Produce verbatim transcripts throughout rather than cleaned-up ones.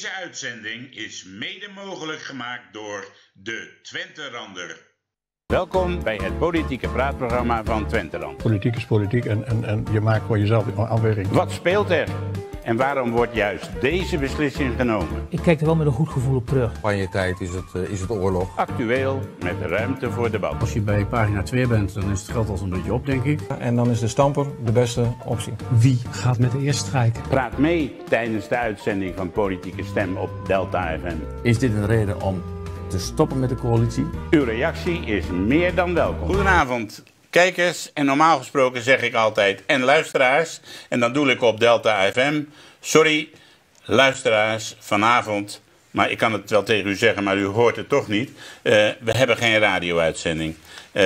Deze uitzending is mede mogelijk gemaakt door de Twenterander. Welkom bij het politieke praatprogramma van Twenterand. Politiek is politiek en, en, en je maakt voor jezelf een afweging. Wat speelt er? En waarom wordt juist deze beslissing genomen? Ik kijk er wel met een goed gevoel op terug. Campagnetijd is het, uh, is het oorlog. Actueel, met ruimte voor debat. Als je bij pagina twee bent, dan is het geld al een beetje op, denk ik. En dan is de stamper de beste optie. Wie gaat met de eerste strijk? Praat mee tijdens de uitzending van Politieke Stem op Delta F M. Is dit een reden om te stoppen met de coalitie? Uw reactie is meer dan welkom. Goedenavond, kijkers. En normaal gesproken zeg ik altijd en luisteraars. En dan doe ik op Delta F M. Sorry, luisteraars, vanavond. Maar ik kan het wel tegen u zeggen, maar u hoort het toch niet. Uh, we hebben geen radio-uitzending. Uh,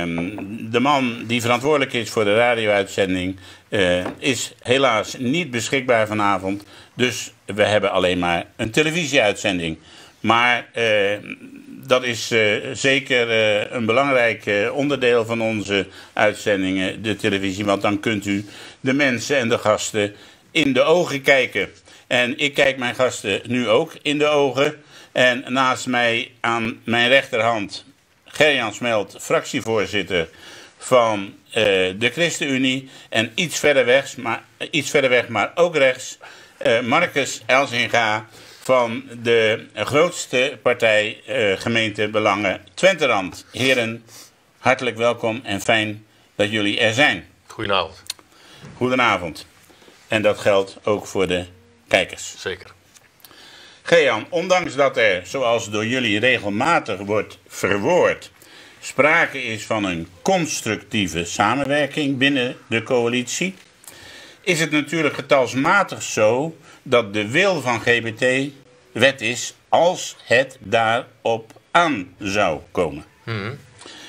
de man die verantwoordelijk is voor de radio-uitzending uh, is helaas niet beschikbaar vanavond. Dus we hebben alleen maar een televisie-uitzending. Maar uh, dat is uh, zeker uh, een belangrijk uh, onderdeel van onze uitzendingen, de televisie. Want dan kunt u de mensen en de gasten in de ogen kijken. En ik kijk mijn gasten nu ook in de ogen. En naast mij aan mijn rechterhand Gerjan Smelt, fractievoorzitter van uh, de ChristenUnie. En iets verder weg, maar, iets verder weg, maar ook rechts, uh, Marcus Elzinga van de grootste partij uh, gemeentebelangen Twenterand. Heren, hartelijk welkom en fijn dat jullie er zijn. Goedenavond. Goedenavond. En dat geldt ook voor de kijkers. Zeker. Gerjan, ondanks dat er, zoals door jullie regelmatig wordt verwoord, sprake is van een constructieve samenwerking binnen de coalitie, is het natuurlijk getalsmatig zo dat de wil van G B T wet is als het daarop aan zou komen. Hmm.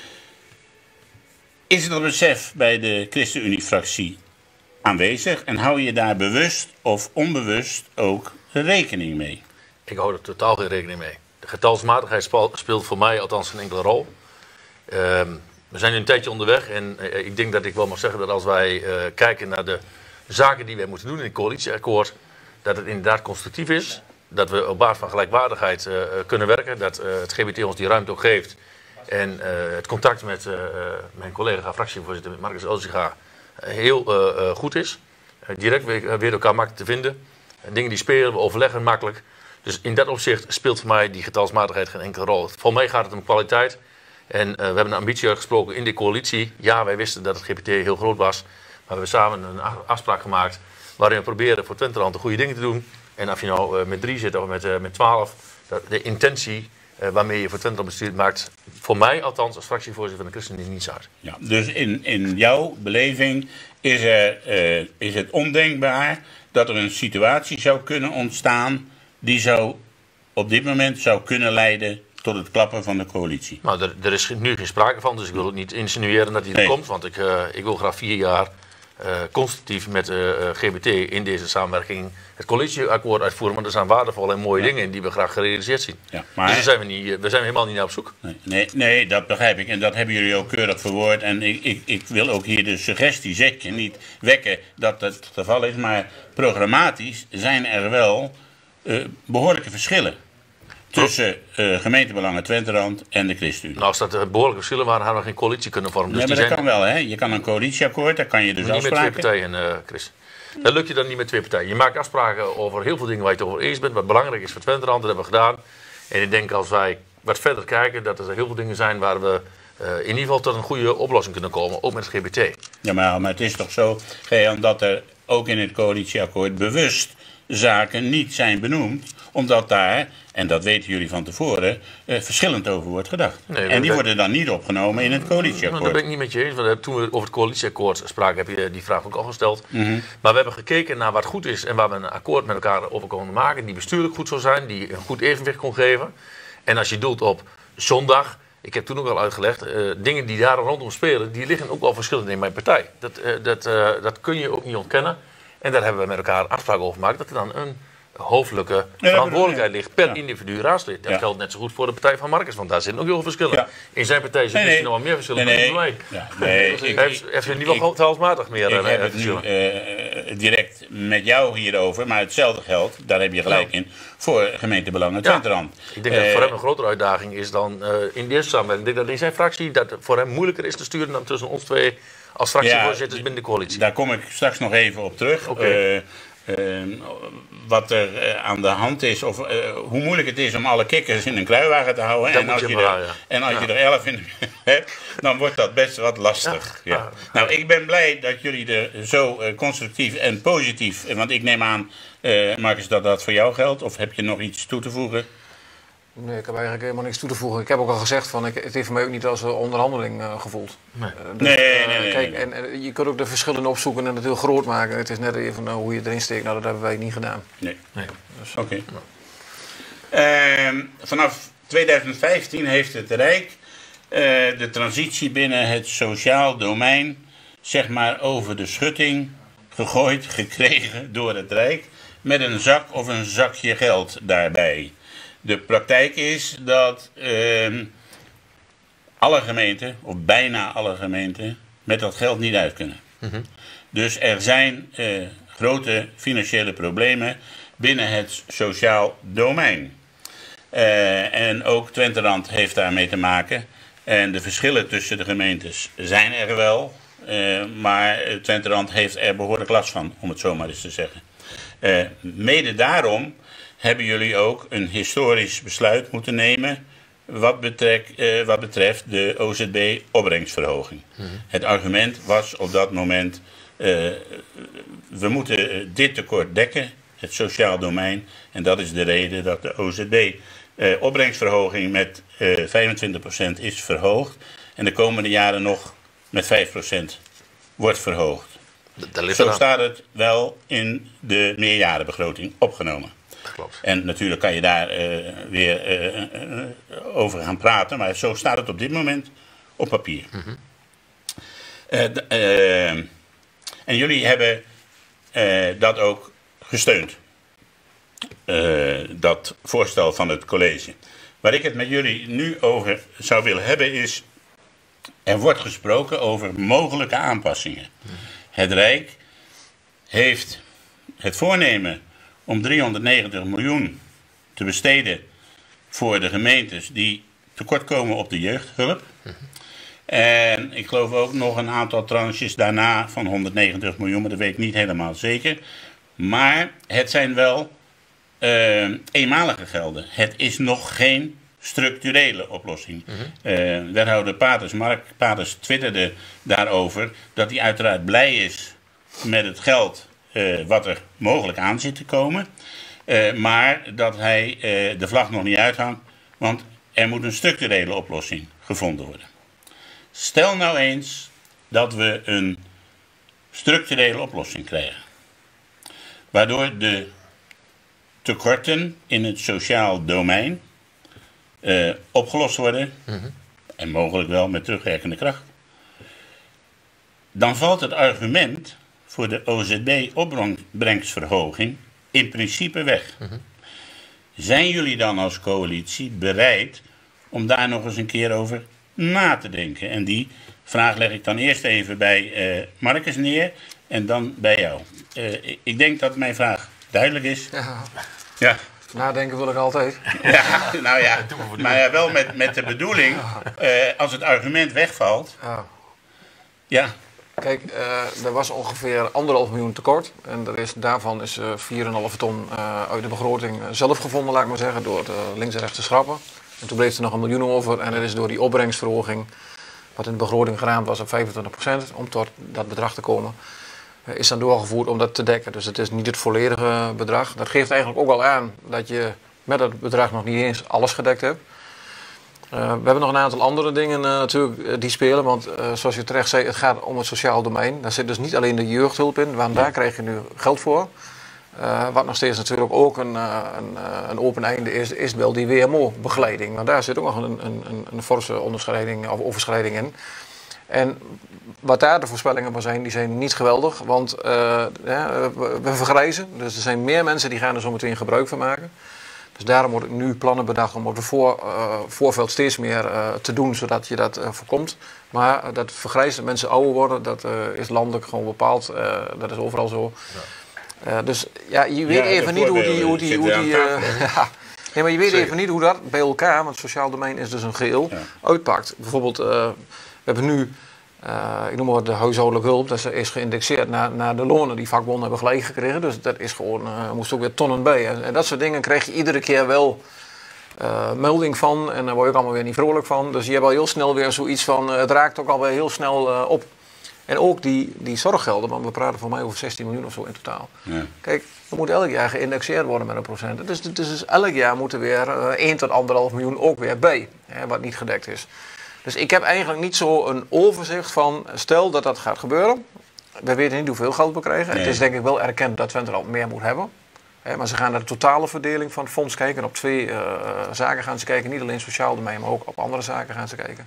Is het dat besef bij de ChristenUnie-fractie aanwezig en hou je daar bewust of onbewust ook rekening mee? Ik hou er totaal geen rekening mee. De getalsmatigheid speelt voor mij althans geen enkele rol. Uh, we zijn nu een tijdje onderweg en uh, ik denk dat ik wel mag zeggen dat als wij uh, kijken naar de zaken die wij moeten doen in het coalitieakkoord, dat het inderdaad constructief is. Dat we op basis van gelijkwaardigheid uh, kunnen werken. Dat uh, het G B T ons die ruimte ook geeft. En uh, het contact met uh, mijn collega fractievoorzitter Marcus Elzinga heel uh, uh, goed is. Uh, direct weer, weer elkaar makkelijk te vinden. Uh, dingen die spelen, we overleggen makkelijk. Dus in dat opzicht speelt voor mij die getalsmatigheid geen enkele rol. Voor mij gaat het om kwaliteit. En uh, we hebben een ambitie uitgesproken in de coalitie. Ja, wij wisten dat het G B T heel groot was. Maar we hebben samen een afspraak gemaakt waarin we proberen voor Twenterand de goede dingen te doen. En of je nou uh, met drie zit of met, uh, met twaalf, de intentie uh, waarmee je voor Twenterand bestuurt maakt voor mij althans als fractievoorzitter van de ChristenUnie niets uit. Ja, dus in, in jouw beleving is, er, uh, is het ondenkbaar dat er een situatie zou kunnen ontstaan die zou op dit moment zou kunnen leiden tot het klappen van de coalitie. Nou, er, er is nu geen sprake van, dus ik wil ook niet insinueren dat die er nee. komt. Want ik, uh, ik wil graag vier jaar uh, constructief met uh, G B T in deze samenwerking het coalitieakkoord uitvoeren. Want er zijn waardevolle en mooie ja. dingen in die we graag gerealiseerd zien. Ja, maar dus daar zijn we, niet, we zijn helemaal niet naar op zoek. Nee, nee, nee, dat begrijp ik. En dat hebben jullie ook keurig verwoord. En ik, ik, ik wil ook hier de suggestie zeker niet wekken dat dat het geval is. Maar programmatisch zijn er wel uh, behoorlijke verschillen tussen uh, gemeentebelangen Twenterand en de ChristenUnie. Nou, als dat uh, behoorlijke verschillen waren, hadden we geen coalitie kunnen vormen. Dus nee, maar die dat zijn... kan wel, hè? Je kan een coalitieakkoord, daar kan je dus afspraken. Niet met twee partijen, uh, Chris. Dat lukt je dan niet met twee partijen. Je maakt afspraken over heel veel dingen waar je het over eens bent, wat belangrijk is voor Twenterand, dat hebben we gedaan. En ik denk als wij wat verder kijken, dat er heel veel dingen zijn waar we uh, in ieder geval tot een goede oplossing kunnen komen, ook met het G B T. Ja, maar, maar het is toch zo, Gerjan, dat er ook in het coalitieakkoord bewust zaken niet zijn benoemd, omdat daar, en dat weten jullie van tevoren, eh, verschillend over wordt gedacht. Nee, en die dat... worden dan niet opgenomen in het coalitieakkoord. Nou, dat ben ik niet met je eens, want toen we over het coalitieakkoord spraken, heb je die vraag ook al gesteld. Mm-hmm. Maar we hebben gekeken naar wat goed is en waar we een akkoord met elkaar over konden maken, die bestuurlijk goed zou zijn, die een goed evenwicht kon geven. En als je doelt op zondag, ik heb toen ook al uitgelegd, uh, dingen die daar rondom spelen, die liggen ook wel verschillend in mijn partij. Dat, uh, dat, uh, dat kun je ook niet ontkennen. En daar hebben we met elkaar afspraken over gemaakt dat er dan een hoofdelijke ja, verantwoordelijkheid ligt per ja. individu raadslid. Dat ja. geldt net zo goed voor de partij van Marcus, want daar zitten ook heel veel verschillen. Ja. In zijn partij zitten nee, nee. nog wel meer verschillen dan nee, nee. bij mij. Ja, nee, dus ik, heeft, heeft hij niet wel getalsmatig meer ik uh, heb het nu, uh, direct met jou hierover, maar hetzelfde geldt, daar heb je gelijk in, voor gemeentebelangen Twenterand. Ja, ik denk dat voor hem een grotere uitdaging is dan uh, in deze samenwerking. Ik denk dat in zijn fractie dat voor hem moeilijker is te sturen dan tussen ons twee als fractievoorzitters ja, binnen de coalitie. Daar kom ik straks nog even op terug. Okay. Uh, Uh, wat er uh, aan de hand is, of uh, hoe moeilijk het is om alle kikkers in een kruiwagen te houden. Dat en als, je, je maar, er, ja. en als ja. je er elf in hebt, dan wordt dat best wat lastig. Ja. Ja. Ja. Nou, ik ben blij dat jullie er zo uh, constructief en positief, want ik neem aan, uh, Marcus, dat dat voor jou geldt. Of heb je nog iets toe te voegen? Nee, ik heb eigenlijk helemaal niks toe te voegen. Ik heb ook al gezegd, van, ik, het heeft voor mij ook niet als een onderhandeling uh, gevoeld. Nee. Uh, dus, nee, nee, nee, nee. Kijk, en, en je kunt ook de verschillen opzoeken en het heel groot maken. Het is net even uh, hoe je erin steekt. Nou, dat hebben wij niet gedaan. Nee. nee. Dus, Oké. Okay. Uh, vanaf tweeduizend vijftien heeft het Rijk uh, de transitie binnen het sociaal domein, zeg maar, over de schutting gegooid, gekregen door het Rijk, met een zak of een zakje geld daarbij. De praktijk is dat uh, alle gemeenten, of bijna alle gemeenten, met dat geld niet uit kunnen. Mm-hmm. Dus er zijn uh, grote financiële problemen binnen het sociaal domein. Uh, en ook Twenterand heeft daarmee te maken. En de verschillen tussen de gemeentes zijn er wel. Uh, maar Twenterand heeft er behoorlijk last van, om het zo maar eens te zeggen. Uh, mede daarom hebben jullie ook een historisch besluit moeten nemen wat, betrek, uh, wat betreft de O Z B-opbrengstverhoging. Mm-hmm. Het argument was op dat moment, uh, we moeten dit tekort dekken, het sociaal domein, en dat is de reden dat de O Z B-opbrengstverhoging uh, met uh, vijfentwintig procent is verhoogd en de komende jaren nog met vijf procent wordt verhoogd. Zo staat het wel in de meerjarenbegroting opgenomen. Klopt. En natuurlijk kan je daar uh, weer uh, uh, over gaan praten, maar zo staat het op dit moment op papier. Mm-hmm. uh, d- uh, en jullie hebben uh, dat ook gesteund, uh, dat voorstel van het college. Waar ik het met jullie nu over zou willen hebben is, er wordt gesproken over mogelijke aanpassingen. Mm-hmm. Het Rijk heeft het voornemen om driehonderdnegentig miljoen te besteden voor de gemeentes die tekortkomen op de jeugdhulp. Mm-hmm. En ik geloof ook nog een aantal tranches daarna van honderdnegentig miljoen, maar dat weet ik niet helemaal zeker. Maar het zijn wel uh, eenmalige gelden. Het is nog geen structurele oplossing. Mm-hmm. Uh, wethouder Paters, Mark Paters twitterde daarover dat hij uiteraard blij is met het geld Uh, wat er mogelijk aan zit te komen. Uh, maar dat hij uh, de vlag nog niet uithangt, want er moet een structurele oplossing gevonden worden. Stel nou eens dat we een structurele oplossing krijgen, waardoor de tekorten in het sociaal domein uh, opgelost worden, mm-hmm. en mogelijk wel met terugwerkende kracht. Dan valt het argument voor de O Z B-opbrengstverhoging in principe weg. Mm-hmm. Zijn jullie dan als coalitie bereid om daar nog eens een keer over na te denken? En die vraag leg ik dan eerst even bij uh, Marcus neer en dan bij jou. Uh, ik denk dat mijn vraag duidelijk is. Ja. Ja. Nadenken wil ik altijd. Ja, nou ja, maar ja, wel met, met de bedoeling, uh, als het argument wegvalt. Ja. Ja. Kijk, uh, er was ongeveer anderhalf miljoen tekort. En er is, daarvan is uh, vier komma vijf ton uh, uit de begroting zelf gevonden, laat ik maar zeggen, door uh, links en rechts te schrappen. En toen bleef er nog een miljoen over. En er is door die opbrengstverhoging, wat in de begroting geraamd was op vijfentwintig procent, om tot dat bedrag te komen, uh, is dan doorgevoerd om dat te dekken. Dus het is niet het volledige bedrag. Dat geeft eigenlijk ook al aan dat je met dat bedrag nog niet eens alles gedekt hebt. Uh, we hebben nog een aantal andere dingen uh, natuurlijk uh, die spelen, want uh, zoals je terecht zei, het gaat om het sociaal domein. Daar zit dus niet alleen de jeugdhulp in, want daar krijg je nu geld voor. Uh, wat nog steeds natuurlijk ook een, uh, een, uh, een open einde is, is wel die W M O-begeleiding. Want daar zit ook nog een, een, een, een forse onderscheiding of overschrijding in. En wat daar de voorspellingen van zijn, die zijn niet geweldig, want uh, ja, we, we vergrijzen. Dus er zijn meer mensen die gaan er zo meteen gebruik van maken. Dus daarom wordt nu plannen bedacht om op het voor, uh, voorveld steeds meer uh, te doen, zodat je dat uh, voorkomt. Maar uh, dat vergrijzen, mensen ouder worden, dat uh, is landelijk gewoon bepaald. Uh, dat is overal zo. Ja. Uh, dus ja, je weet ja, even niet hoe die... Hoe die, hoe die uh, ja. Nee, maar je weet Zeker. even niet hoe dat bij elkaar, want het sociaal domein is dus een geheel, ja. uitpakt. Bijvoorbeeld, uh, we hebben nu, uh, ik noem maar de huishoudelijke hulp, dat is geïndexeerd naar, naar de lonen die vakbonden hebben gelijk gekregen. Dus dat is gewoon, uh, moest ook weer tonnen bij. En, en dat soort dingen krijg je iedere keer wel uh, melding van en daar word je ook allemaal weer niet vrolijk van. Dus je hebt al heel snel weer zoiets van, uh, het raakt ook alweer heel snel uh, op. En ook die, die zorggelden, want we praten voor mij over zestien miljoen of zo in totaal. Ja. Kijk, er moet elk jaar geïndexeerd worden met een procent. Dus, dus, dus elk jaar moet er weer uh, één tot anderhalf miljoen ook weer bij, hè, wat niet gedekt is. Dus ik heb eigenlijk niet zo een overzicht van, stel dat dat gaat gebeuren. We weten niet hoeveel geld we krijgen. Nee. Het is denk ik wel erkend dat Twente er al meer moet hebben. Hè, maar ze gaan naar de totale verdeling van het fonds kijken. En op twee uh, zaken gaan ze kijken, niet alleen sociaal domein, maar ook op andere zaken gaan ze kijken.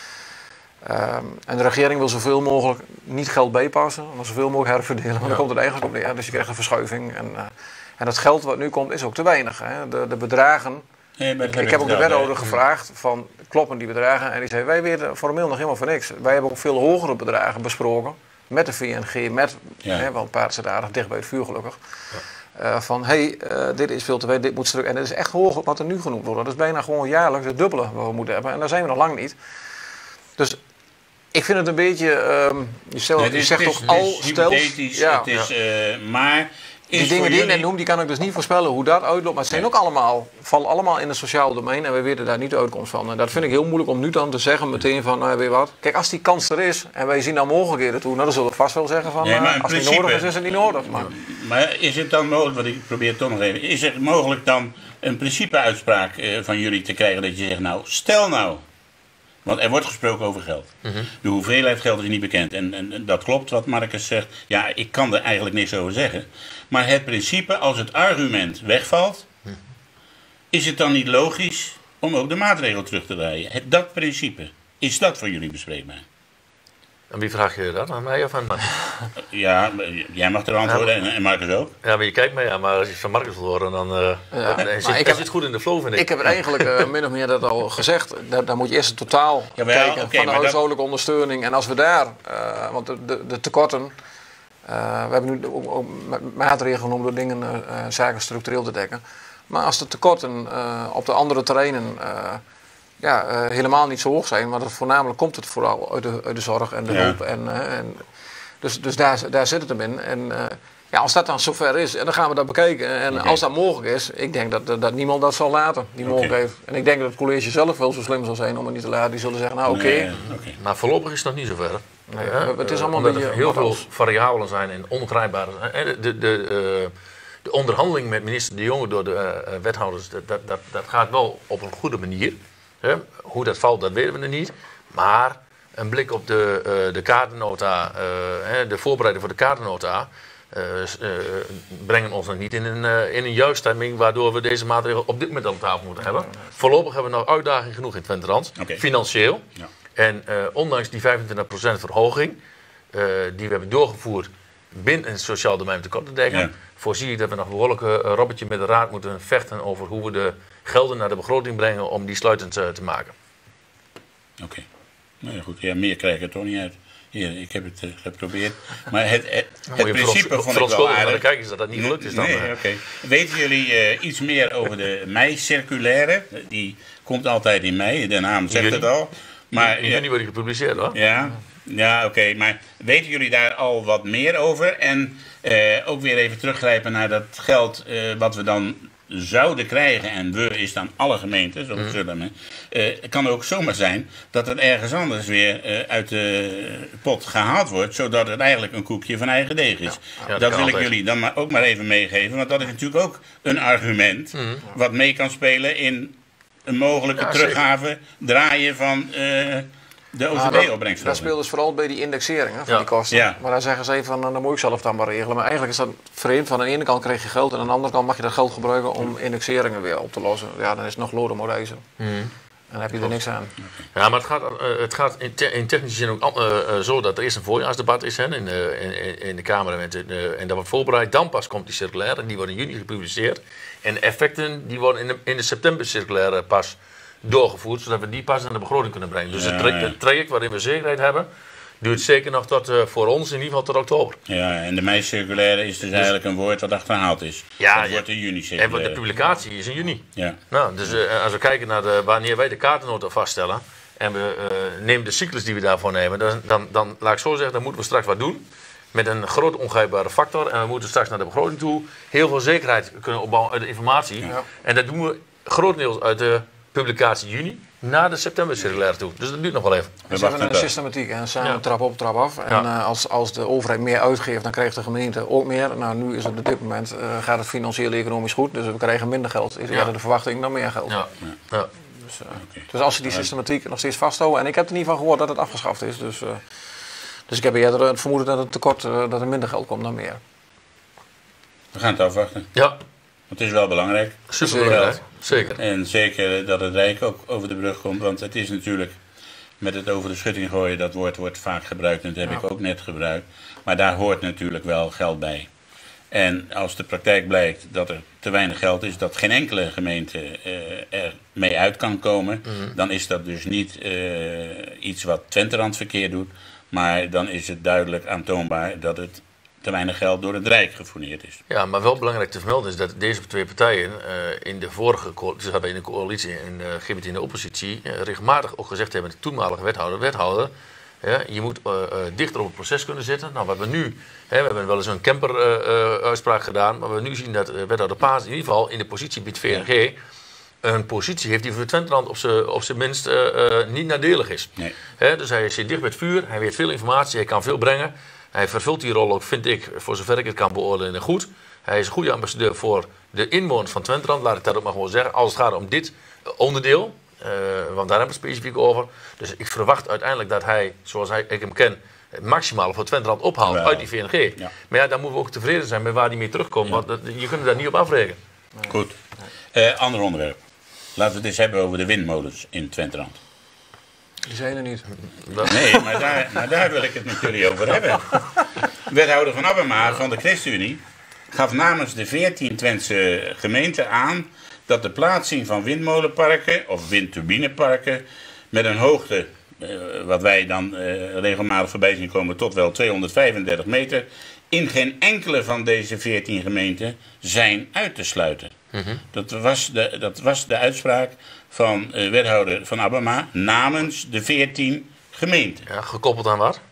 Um, en de regering wil zoveel mogelijk niet geld bijpassen, maar zoveel mogelijk herverdelen. Maar ja. dan komt het eigenlijk op neer. Dus je krijgt een verschuiving. En, uh, en het geld wat nu komt is ook te weinig. Hè. De, de bedragen. Nee, ik, ik heb ook de wethouder gevraagd van kloppen die bedragen. En die zei wij weten formeel nog helemaal voor niks. Wij hebben ook veel hogere bedragen besproken. Met de V N G, met, ja. hè, want paard zit aardig dicht bij het vuur gelukkig. Ja. Uh, van hé, hey, uh, dit is veel te weinig, dit moet terug. En dat is echt hoog wat er nu genoemd wordt. Dat is bijna gewoon jaarlijks het dubbele wat we moeten hebben. En daar zijn we nog lang niet. Dus ik vind het een beetje, um, je, stel, nee, is, je zegt is, toch al stels. Ja. Het is, uh, maar is die dingen die jullie... ik net noem, die kan ik dus niet voorspellen hoe dat uitloopt. Maar het zijn nee. ook allemaal, vallen allemaal in het sociaal domein en we weten daar niet de uitkomst van. En dat vind ik heel moeilijk om nu dan te zeggen meteen van, nou weet je wat. Kijk, als die kans er is en wij zien dan mogelijkheden toe, nou dan zullen we vast wel zeggen van, nee, uh, als het niet nodig is, is het niet nodig. Maar. maar is het dan mogelijk, wat ik probeer toch nog even, is het mogelijk dan een principeuitspraak uh, van jullie te krijgen dat je zegt, nou, stel nou. Want er wordt gesproken over geld. Mm-hmm. De hoeveelheid geld is niet bekend. En, en, en dat klopt wat Marcus zegt. Ja, ik kan er eigenlijk niks over zeggen. Maar het principe, als het argument wegvalt, mm-hmm. is het dan niet logisch om ook de maatregel terug te draaien? Het, dat principe, is dat voor jullie bespreekbaar? En wie vraag je dat? Aan mij of aan mij? Ja, jij mag er antwoorden ja, maar, en Marcus ook. Ja, maar je kijkt mij aan, maar als je van Marcus wil horen, dan, uh, ja, dan zit, ik heb, zit goed in de flow, vind ik. Ik heb het eigenlijk uh, min of meer dat al gezegd. Daar, daar moet je eerst het totaal Jawel, kijken okay, van de huishoudelijke dat... ondersteuning. En als we daar, uh, want de, de, de tekorten, uh, we hebben nu ook, ook maatregelen genomen door dingen, uh, zaken structureel te dekken. Maar als de tekorten uh, op de andere terreinen... Uh, Ja, uh, helemaal niet zo hoog zijn, maar dat voornamelijk komt het vooral uit de, uit de zorg en de ja. hulp. En, uh, en, dus dus daar, daar zit het hem in. En uh, ja, als dat dan zover is, dan gaan we dat bekijken. En okay. als dat mogelijk is, ik denk dat, dat niemand dat zal laten, die okay. mogelijk heeft. En ik denk dat het college zelf wel zo slim zal zijn om het niet te laten. Die zullen zeggen, nou oké. Okay. Nee, okay. Maar voorlopig is het nog niet zover. Nee, ja, het is allemaal uh, een beetje... er heel veel variabelen zijn en ongrijpbare. De, de, de, uh, de onderhandeling met minister De Jonge door de uh, wethouders, dat, dat, dat, dat gaat wel op een goede manier. He, hoe dat valt, dat weten we nog niet. Maar een blik op de, uh, de kaartennota, uh, de voorbereiding voor de kaartennota, uh, uh, brengen ons nog niet in een, uh, in een juiste timing waardoor we deze maatregelen op dit moment aan tafel moeten hebben. Voorlopig hebben we nog uitdaging genoeg in Twente-Rand, okay. financieel. Ja. En uh, ondanks die vijfentwintig procent verhoging uh, die we hebben doorgevoerd binnen het sociaal domein tekort te dekken, ja. voorzie ik dat we nog een behoorlijke uh, robbertje met de raad moeten vechten over hoe we de gelden naar de begroting brengen om die sluitend uh, te maken. Oké. Okay. Nou ja, goed. Ja, meer krijg ik er toch niet uit. Hier, ik heb het uh, geprobeerd. Maar het, het, het, het principe vond ik wel aardig. Kijk eens dat dat niet gelukt is dan. Nee, uh. okay. Weten jullie uh, iets meer over de mei-circulaire? Die komt altijd in mei, de naam zegt juni. het al. Maar, in juni wordt die gepubliceerd hoor. Ja, ja oké. Okay. Maar weten jullie daar al wat meer over? En uh, ook weer even teruggrijpen naar dat geld uh, wat we dan zouden krijgen, en we is dan alle gemeenten, zo zullen we. Uh, het kan ook zomaar zijn dat het ergens anders weer uh, uit de pot gehaald wordt, zodat het eigenlijk een koekje van eigen deeg is. Ja, ja, dat, dat wil ik jullie dan maar ook maar even meegeven, want dat is natuurlijk ook een argument mm. wat mee kan spelen in een mogelijke ja, teruggave, zeker. draaien van uh, de O C D-opbrengst. Dat speelt dus vooral bij die indexering hè, van ja. die kosten. Ja. Maar dan zeggen ze even, van, dan moet ik zelf dan maar regelen. Maar eigenlijk is dat vreemd. Van aan de ene kant krijg je geld en aan de andere kant mag je dat geld gebruiken om indexeringen weer op te lossen. Ja, dan is het nog lood om reizen. Mm. dan heb je er niks aan. Ja, maar het gaat, uh, het gaat in, te, in technische zin ook uh, uh, zo dat er eerst een voorjaarsdebat is hè, in, uh, in, in de Kamer en, uh, en dat wordt voorbereid. Dan pas komt die circulaire en die wordt in juni gepubliceerd. En de effecten die worden in de, in de september circulaire pas doorgevoerd, zodat we die pas naar de begroting kunnen brengen. Dus ja, het, tra- ja. het traject waarin we zekerheid hebben, duurt zeker nog tot, uh, voor ons in ieder geval tot oktober. Ja, en de mei-circulaire is dus, dus eigenlijk een woord dat achterhaald is. Ja, dat ja. wordt in juni circulaire. En de publicatie is in juni. Ja. Nou, dus uh, als we kijken naar de, wanneer wij de kaartennota vaststellen en we uh, nemen de cyclus die we daarvoor nemen, dan, dan, dan laat ik zo zeggen, dan moeten we straks wat doen. Met een groot ongrijpbare factor. En we moeten straks naar de begroting toe heel veel zekerheid kunnen opbouwen uit de informatie. Ja. En dat doen we grotendeels uit de publicatie juni naar de september circulaire toe. Dus dat duurt nog wel even. We hebben een systematiek en samen ja. trap op, trap af. En ja. uh, als, als de overheid meer uitgeeft, dan krijgt de gemeente ook meer. Nou, nu is het op dit moment uh, gaat het financieel economisch goed, dus we krijgen minder geld. Is eerder ja. de verwachting dan meer geld. Ja. Ja. Ja. Dus, uh, okay. dus als ze die systematiek nog steeds vasthouden, en ik heb er niet van gehoord dat het afgeschaft is. Dus, uh, dus ik heb eerder het vermoeden dat het tekort, uh, dat er minder geld komt dan meer. We gaan het afwachten. Ja. Het is wel belangrijk. Super belangrijk. Zeker. En zeker dat het Rijk ook over de brug komt. Want het is natuurlijk met het over de schutting gooien, dat woord wordt vaak gebruikt. En dat heb ja. ik ook net gebruikt. Maar daar hoort natuurlijk wel geld bij. En als de praktijk blijkt dat er te weinig geld is, dat geen enkele gemeente uh, er mee uit kan komen. Mm-hmm. Dan is dat dus niet uh, iets wat Twente randverkeer doet. Maar dan is het duidelijk aantoonbaar dat het te weinig geld door het Rijk gefourneerd is. Ja, maar wel belangrijk te vermelden is dat deze twee partijen uh, in de vorige coalitie, ze hadden in de coalitie en uh, G B T in de oppositie, uh, regelmatig ook gezegd hebben, de toenmalige wethouder, wethouder, ja, je moet uh, uh, dichter op het proces kunnen zitten. Nou, wat we nu, hè, we hebben wel eens een camper-uitspraak uh, uh, gedaan, maar we nu zien dat uh, wethouder Paas in ieder geval in de positie bij het V N G ja. een positie heeft die voor Twenteland op zijn op zijn minst uh, uh, niet nadelig is. Nee. Hè, dus hij zit dicht bij het vuur, hij weet veel informatie, hij kan veel brengen. Hij vervult die rol ook, vind ik, voor zover ik het kan beoordelen, goed. Hij is een goede ambassadeur voor de inwoners van Twenteland, laat ik dat ook maar gewoon zeggen. Als het gaat om dit onderdeel, uh, want daar hebben we het specifiek over. Dus ik verwacht uiteindelijk dat hij, zoals hij, ik hem ken, het maximale voor Twenteland ophaalt ja. uit die V N G. Ja. Maar ja, dan moeten we ook tevreden zijn met waar hij mee terugkomt, ja. want dat, je kunt daar niet op afrekenen. Goed. Uh, ander onderwerp. Laten we het eens hebben over de windmolens in Twenteland. Die zijn er niet. Nee, maar daar, maar daar wil ik het met jullie over hebben. Wethouder van Abema van de ChristenUnie gaf namens de veertien Twentse gemeenten aan dat de plaatsing van windmolenparken of windturbineparken met een hoogte, eh, wat wij dan eh, regelmatig voorbij zien komen, tot wel tweehonderdvijfendertig meter, in geen enkele van deze veertien gemeenten zijn uit te sluiten. Mm-hmm. Dat was de, dat was de uitspraak van uh, wethouder van Abema namens de veertien gemeenten. Ja, gekoppeld aan wat?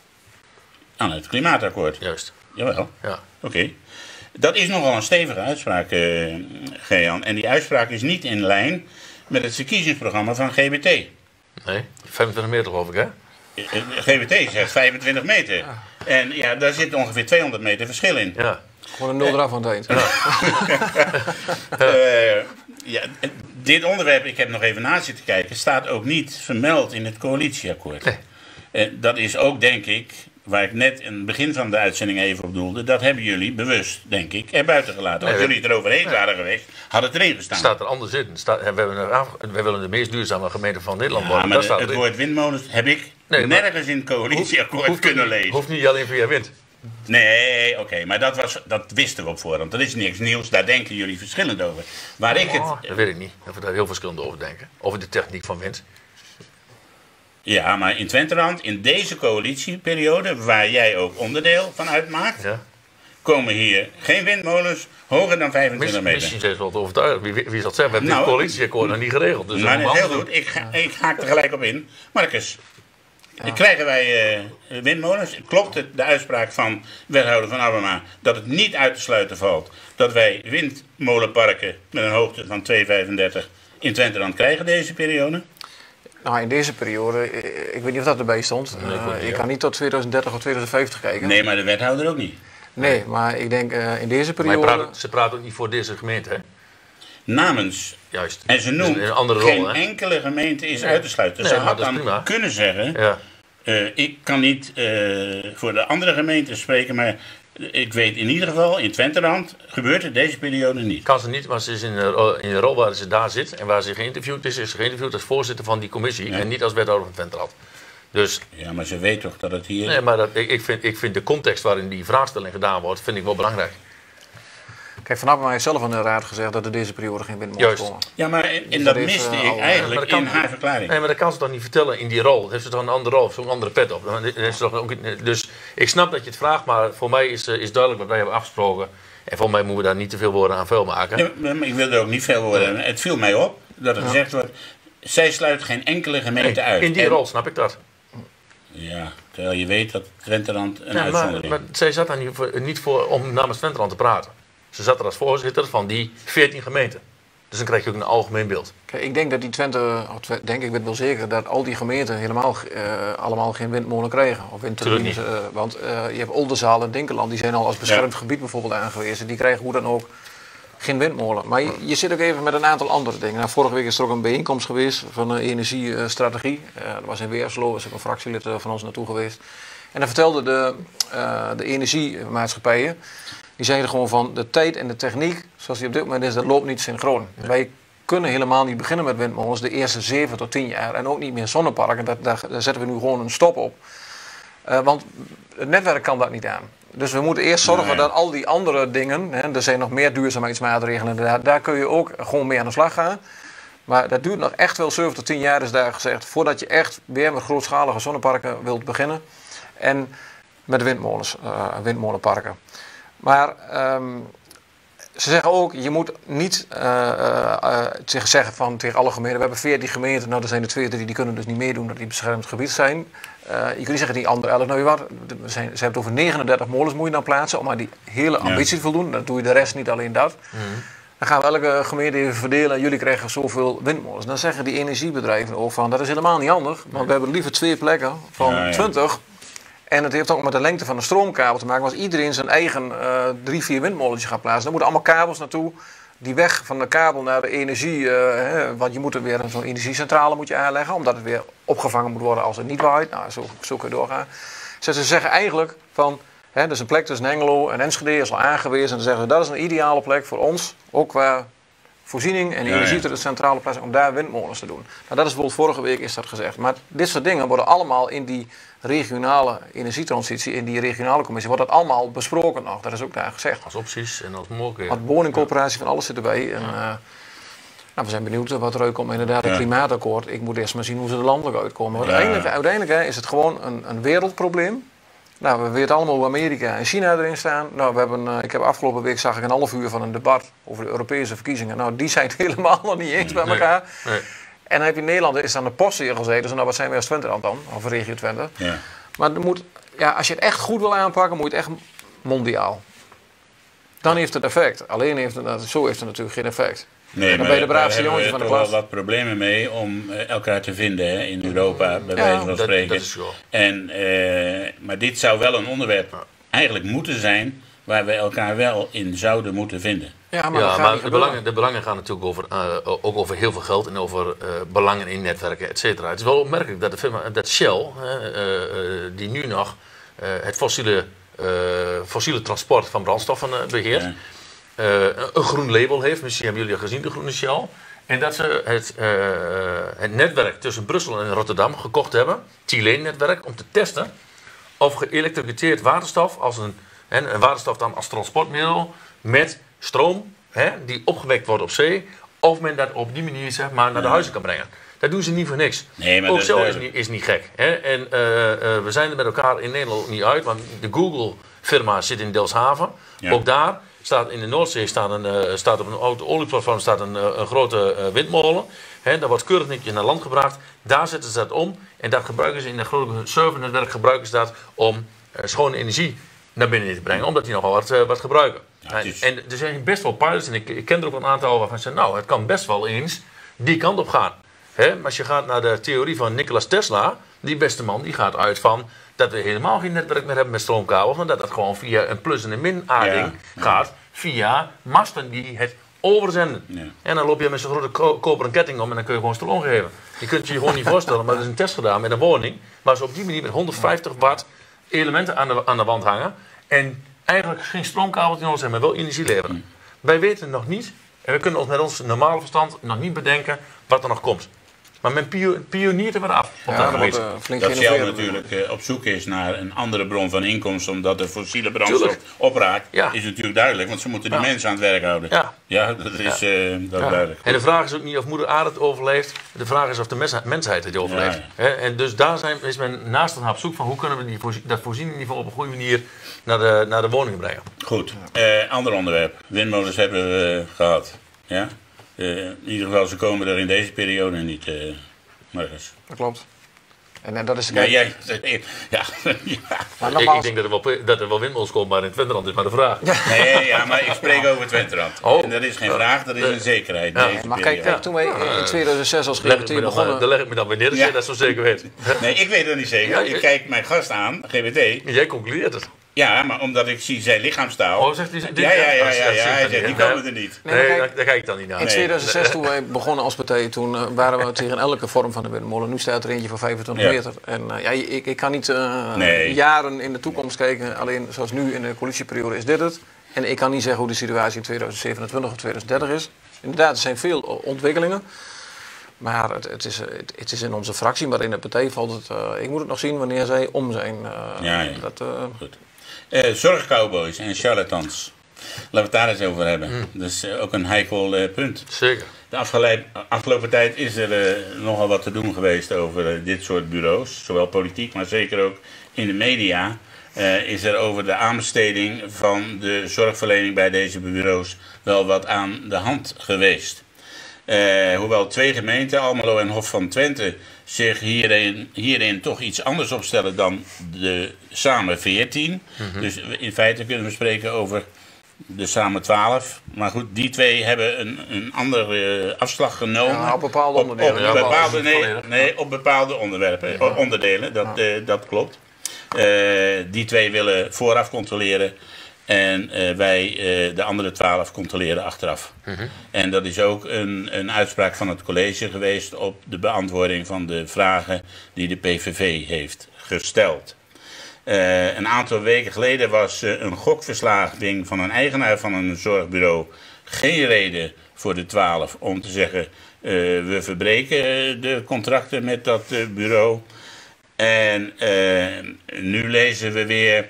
Aan het klimaatakkoord. Juist. Jawel. Ja. Oké. Okay. Dat is nogal een stevige uitspraak, uh, Gejan. En die uitspraak is niet in lijn met het verkiezingsprogramma van G B T. Nee, vijfentwintig meter geloof ik, hè? G B T zegt vijfentwintig meter. Ja. En ja, daar zit ongeveer tweehonderd meter verschil in. Ja. Gewoon een nul eraf aan het eind. Ja. uh, ja, dit onderwerp, ik heb nog even na zitten kijken, staat ook niet vermeld in het coalitieakkoord. Nee. Uh, dat is ook, denk ik, waar ik net in het begin van de uitzending even op doelde, dat hebben jullie bewust, denk ik, erbuiten gelaten. Als nee, jullie het erover eens waren geweest, had het erin gestaan. Staat er anders in. Staat, we, hebben een, we willen de meest duurzame gemeente van Nederland worden. Ja, maar de, het erin. Woord windmolens heb ik nee, nergens in het coalitieakkoord hoeft, kunnen niet, lezen. Hoeft niet alleen via wind. Nee, oké, okay, maar dat, was, dat wisten we op voorhand. Dat is niks nieuws, daar denken jullie verschillend over. Waar ik het... Oh, dat weet ik niet, dat we daar heel verschillend over denken. Over de techniek van wind. Ja, maar in Twenteland, in deze coalitieperiode, waar jij ook onderdeel van uitmaakt, ja. komen hier geen windmolens hoger dan vijfentwintig meter. Misschien zijn ze wel te overtuigen. Wie, wie zal het zeggen? We hebben nou, dit coalitieakkoord nog niet geregeld. Dus maar dat is heel goed. Ik, ga, ik haak er gelijk op in. Marcus, ja. krijgen wij uh, windmolens? Klopt het, de uitspraak van wethouder van Abema, dat het niet uit te sluiten valt dat wij windmolenparken met een hoogte van twee komma vijfendertig in Twenteland krijgen deze periode? Nou, in deze periode, ik weet niet of dat erbij stond. Nee, uh, ik, ik kan niet tot tweeduizend dertig of tweeduizend vijftig kijken. Nee, maar de wethouder ook niet. Nee, maar ik denk uh, in deze periode... Maar praat, ze praten ook niet voor deze gemeente, hè? Namens. Juist. En ze noemt dus rol, geen hè? enkele gemeente is nee. uit te sluiten. Nee, ze had dan prima. kunnen zeggen, ja. uh, ik kan niet uh, voor de andere gemeenten spreken, maar Ik weet in ieder geval, in Twenterand gebeurt het deze periode niet. Kan ze niet, maar ze is in de, in de rol waar ze daar zit en waar ze geïnterviewd is, is ze geïnterviewd als voorzitter van die commissie ja. en niet als wethouder van Twenterand. Dus, ja, maar ze weet toch dat het hier... Nee, maar dat, ik, ik, vind, ik vind de context waarin die vraagstelling gedaan wordt, vind ik wel belangrijk. Kijk, Van Appen heeft zelf in de raad gezegd dat er deze periode geen windmolens komen. Ja, maar en, en dat miste uh, ik al, eigenlijk ja, kan, in haar verklaring. Nee, maar dat kan ze toch niet vertellen in die rol. Dat heeft ze toch een andere rol, zo'n andere pet op. Dat heeft ze toch ook, dus ik snap dat je het vraagt, maar voor mij is, is duidelijk wat wij hebben afgesproken. En voor mij moeten we daar niet te veel woorden aan vuil maken. Ja, maar ik wil er ook niet veel woorden aan. Het viel mij op dat er ja. gezegd wordt, zij sluit geen enkele gemeente nee, uit. In die en, rol snap ik dat. Ja, terwijl je weet dat Twenterand een ja, uitzondering maar, maar zij zat daar niet voor, niet voor om namens Twenterand te praten. Ze zat er als voorzitter van die veertien gemeenten. Dus dan krijg je ook een algemeen beeld. Kijk, ik denk dat die Twente, denk ik weet wel zeker, dat al die gemeenten helemaal uh, allemaal geen windmolen krijgen. Of windturbines. Uh, want uh, je hebt Oldenzaal en Dinkeland, die zijn al als beschermd ja. gebied bijvoorbeeld aangewezen. Die krijgen hoe dan ook geen windmolen. Maar je, je zit ook even met een aantal andere dingen. Nou, vorige week is er ook een bijeenkomst geweest van een energiestrategie. Uh, dat was in Weerslo, daar is ook een fractielid van ons naartoe geweest. En dan vertelden de, uh, de energiemaatschappijen, die zeiden gewoon van de tijd en de techniek, zoals die op dit moment is, dat loopt niet synchroon. Ja. Wij kunnen helemaal niet beginnen met windmolens de eerste zeven tot tien jaar. En ook niet meer zonneparken, dat, daar, daar zetten we nu gewoon een stop op. Uh, want het netwerk kan dat niet aan. Dus we moeten eerst zorgen nee. dat al die andere dingen, hè, er zijn nog meer duurzaamheidsmaatregelen, daar, daar kun je ook gewoon mee aan de slag gaan. Maar dat duurt nog echt wel zeven tot tien jaar, is daar gezegd, voordat je echt weer met grootschalige zonneparken wilt beginnen. En met windmolens, uh, windmolenparken. Maar um, ze zeggen ook, je moet niet uh, uh, uh, zeggen van tegen alle gemeenten, we hebben veertien gemeenten, nou er zijn er twee, drie die kunnen dus niet meedoen dat die beschermd gebied zijn. Uh, je kunt niet zeggen die andere elf, nou je wat, zijn, ze hebben het over negenendertig molens moet je dan plaatsen om aan die hele ambitie ja. te voldoen. Dan doe je de rest niet alleen dat. Mm-hmm. Dan gaan we elke gemeente even verdelen en jullie krijgen zoveel windmolens. Dan zeggen die energiebedrijven ook van, dat is helemaal niet handig, want nee. we hebben liever twee plekken van ja, ja. twintig. En het heeft ook met de lengte van de stroomkabel te maken. Als iedereen zijn eigen uh, drie, vier windmolentjes gaat plaatsen, dan moeten allemaal kabels naartoe. Die weg van de kabel naar de energie, uh, hè, want je moet er weer zo'n energiecentrale moet je aanleggen, omdat het weer opgevangen moet worden als het niet waait. Nou, zo, zo kun je doorgaan. Dus ze zeggen eigenlijk van, hè, er is een plek tussen Hengelo en Enschede, is al aangewezen. En dan zeggen ze, dat is een ideale plek voor ons, ook qua voorziening en energie, ja, ja. de centrale plaats, om daar windmolens te doen. Nou, dat is bijvoorbeeld vorige week is dat gezegd. Maar dit soort dingen worden allemaal in die regionale energietransitie, in die regionale commissie, wordt dat allemaal besproken nog. Dat is ook daar gezegd. Als opties en als mogelijkheden. Als woningcoöperatie van alles zit erbij. En, uh, nou, we zijn benieuwd wat er uitkomt. Inderdaad, het ja. klimaatakkoord. Ik moet eerst maar zien hoe ze er landelijk uitkomen. Want ja. uiteindelijk, uiteindelijk hè, is het gewoon een, een wereldprobleem. Nou, we weten allemaal hoe Amerika en China erin staan. Nou, we hebben, uh, ik heb afgelopen week zag ik een half uur van een debat over de Europese verkiezingen. Nou, die zijn het helemaal nog niet eens bij elkaar. Nee. Nee. En dan heb je Nederland, is aan de post hier gezeten. Dus nou, wat zijn we als Twenterand dan? Of regio Twente. Ja. Maar er moet, ja, als je het echt goed wil aanpakken, moet je het echt mondiaal. Dan heeft het effect. Alleen heeft het, zo heeft het natuurlijk geen effect. Nee, dan maar ben je de braafste jongetje van de klas. Er zijn wat problemen mee om elkaar te vinden hè, in Europa, bij wijze van ja, spreken. Dat, dat is zo. En, uh, maar dit zou wel een onderwerp eigenlijk moeten zijn waar we elkaar wel in zouden moeten vinden. Ja, maar, ja, maar de, belangen, de belangen gaan natuurlijk over, uh, ook over heel veel geld en over uh, belangen in netwerken, et cetera. Het is wel opmerkelijk dat, de firma, dat Shell, uh, uh, die nu nog uh, het fossiele, uh, fossiele transport van brandstoffen uh, beheert, ja. uh, een groen label heeft. Misschien hebben jullie al gezien, de groene Shell. En dat ze het, uh, het netwerk tussen Brussel en Rotterdam gekocht hebben, T-Lane-netwerk, om te testen of geëlektrificeerd waterstof, als een, hè, een waterstof dan als transportmiddel met stroom, hè, die opgewekt wordt op zee, of men dat op die manier zeg maar, naar de huizen kan brengen. Dat doen ze niet voor niks. Nee, maar ook zo is, is, niet, is niet gek. Hè? En uh, uh, we zijn er met elkaar in Nederland niet uit, want de Google-firma zit in Delfshaven. Ja. Ook daar staat in de Noordzee staat, een, uh, staat op een oude olieplatform staat een, uh, een grote uh, windmolen. Hè? Daar wordt keurig netjes naar land gebracht. Daar zetten ze dat om. En dat gebruiken ze in een grote servernetwerk gebruiken ze dat om uh, schone energie naar binnen te brengen, omdat die nogal wat, uh, wat gebruiken. Ja, en, en er zijn best wel pilots, en ik, ik ken er ook een aantal waarvan ze zeggen, nou, het kan best wel eens die kant op gaan. He, maar als je gaat naar de theorie van Nikola Tesla, die beste man, die gaat uit van dat we helemaal geen netwerk meer hebben met stroomkabels, maar dat het gewoon via een plus- en een min-aarding ja, gaat, ja. via masten die het overzenden. Ja. En dan loop je met zo'n grote ko- koperen ketting om en dan kun je gewoon stroom geven. Je kunt je je gewoon niet voorstellen, maar er is een test gedaan met een woning, waar ze op die manier met honderdvijftig watt elementen aan de, aan de wand hangen. En eigenlijk geen stroomkabeltje nodig zijn, maar wel energie leveren. Mm. Wij weten nog niet, en we kunnen ons met ons normale verstand nog niet bedenken wat er nog komt. Maar men pioniert er weer af. Op Ja, dat wordt, uh, flink dat Shell natuurlijk uh, op zoek is naar een andere bron van inkomsten, omdat de fossiele brandstof opraakt, ja. is natuurlijk duidelijk. Want ze moeten die ja. mensen aan het werk houden. Ja, ja dat is, ja. Uh, dat ja. is duidelijk. En de vraag is ook niet of moeder aarde het overleeft. De vraag is of de mens, mensheid het overleeft. Ja, ja. En dus daar zijn, is men naast het op zoek van hoe kunnen we die voorzie dat voorzieningsniveau op een goede manier naar de, naar de woningen brengen. Goed. Uh, ander onderwerp. Windmolens hebben we uh, gehad. Ja? Uh, in ieder geval, ze komen er in deze periode niet uh, morgens. Dat klopt. En, en dat is... Ja, jij... Ja, ja. Maar ik, ik denk dat er wel, dat er wel windmolens komen, maar in Twenterand is maar de vraag. Ja. Nee, ja, maar ik spreek over Twenterand. Oh. En dat is geen vraag, dat is een zekerheid. Ja. Deze maar kijk, kijk, toen wij in tweeduizend zes als G B T begonnen... Dan leg ik me dan wanneer ja. je dat zo zeker weet. Nee, ik weet het niet zeker. Ja, ik kijk mijn gast aan, G B T. Jij concludeert het. Ja, maar omdat ik zie zijn lichaamstaal. Oh, zegt hij? Ja, ja, ja, ja, ja, ja, hij zegt, die komen er niet. Nee, nee kijk, daar kijk ik dan niet naar. In tweeduizend zes, nee. toen wij begonnen als partij, toen uh, waren we tegen elke vorm van de windmolen. Nu staat er eentje van vijfentwintig ja. meter. En uh, ja, ik, ik kan niet uh, nee. jaren in de toekomst kijken. Alleen zoals nu in de coalitieperiode is dit het. En ik kan niet zeggen hoe de situatie in tweeduizend zevenentwintig of tweeduizend dertig is. Inderdaad, er zijn veel ontwikkelingen. Maar het, het, is, het, het is in onze fractie, maar in de partij valt het... Uh, ik moet het nog zien wanneer zij om zijn. Uh, ja, ja. Dat, uh, Goed. Uh, zorgcowboys en charlatans. Laten we het daar eens over hebben. Mm. Dat is uh, ook een heikel uh, punt. Zeker. De afgelopen, afgelopen tijd is er uh, nogal wat te doen geweest over uh, dit soort bureaus. Zowel politiek, maar zeker ook in de media. Uh, is er over de aanbesteding van de zorgverlening bij deze bureaus wel wat aan de hand geweest. Uh, hoewel twee gemeenten, Almelo en Hof van Twente, zich hierin, hierin toch iets anders opstellen dan de samen veertien. Mm-hmm. Dus in feite kunnen we spreken over de samen twaalf. Maar goed, die twee hebben een, een andere uh, afslag genomen. Ja, op bepaalde onderdelen. Op, op, ja, bepaalde, nee, nee, op bepaalde onderwerpen, ja. onderdelen, dat, ja. uh, dat klopt. Uh, die twee willen vooraf controleren. En uh, wij uh, de andere twaalf controleren achteraf. Mm-hmm. En dat is ook een, een uitspraak van het college geweest op de beantwoording van de vragen die de P V V heeft gesteld. Uh, een aantal weken geleden was uh, een gokverslaging van een eigenaar van een zorgbureau geen reden voor de twaalf om te zeggen uh, we verbreken uh, de contracten met dat uh, bureau. En uh, nu lezen we weer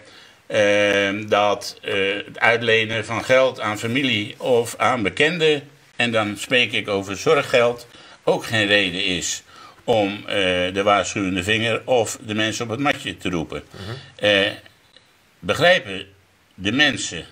uh, dat uh, het uitlenen van geld aan familie of aan bekenden, en dan spreek ik over zorggeld, ook geen reden is om uh, de waarschuwende vinger of de mensen op het matje te roepen. Uh-huh. uh, begrijpen de mensen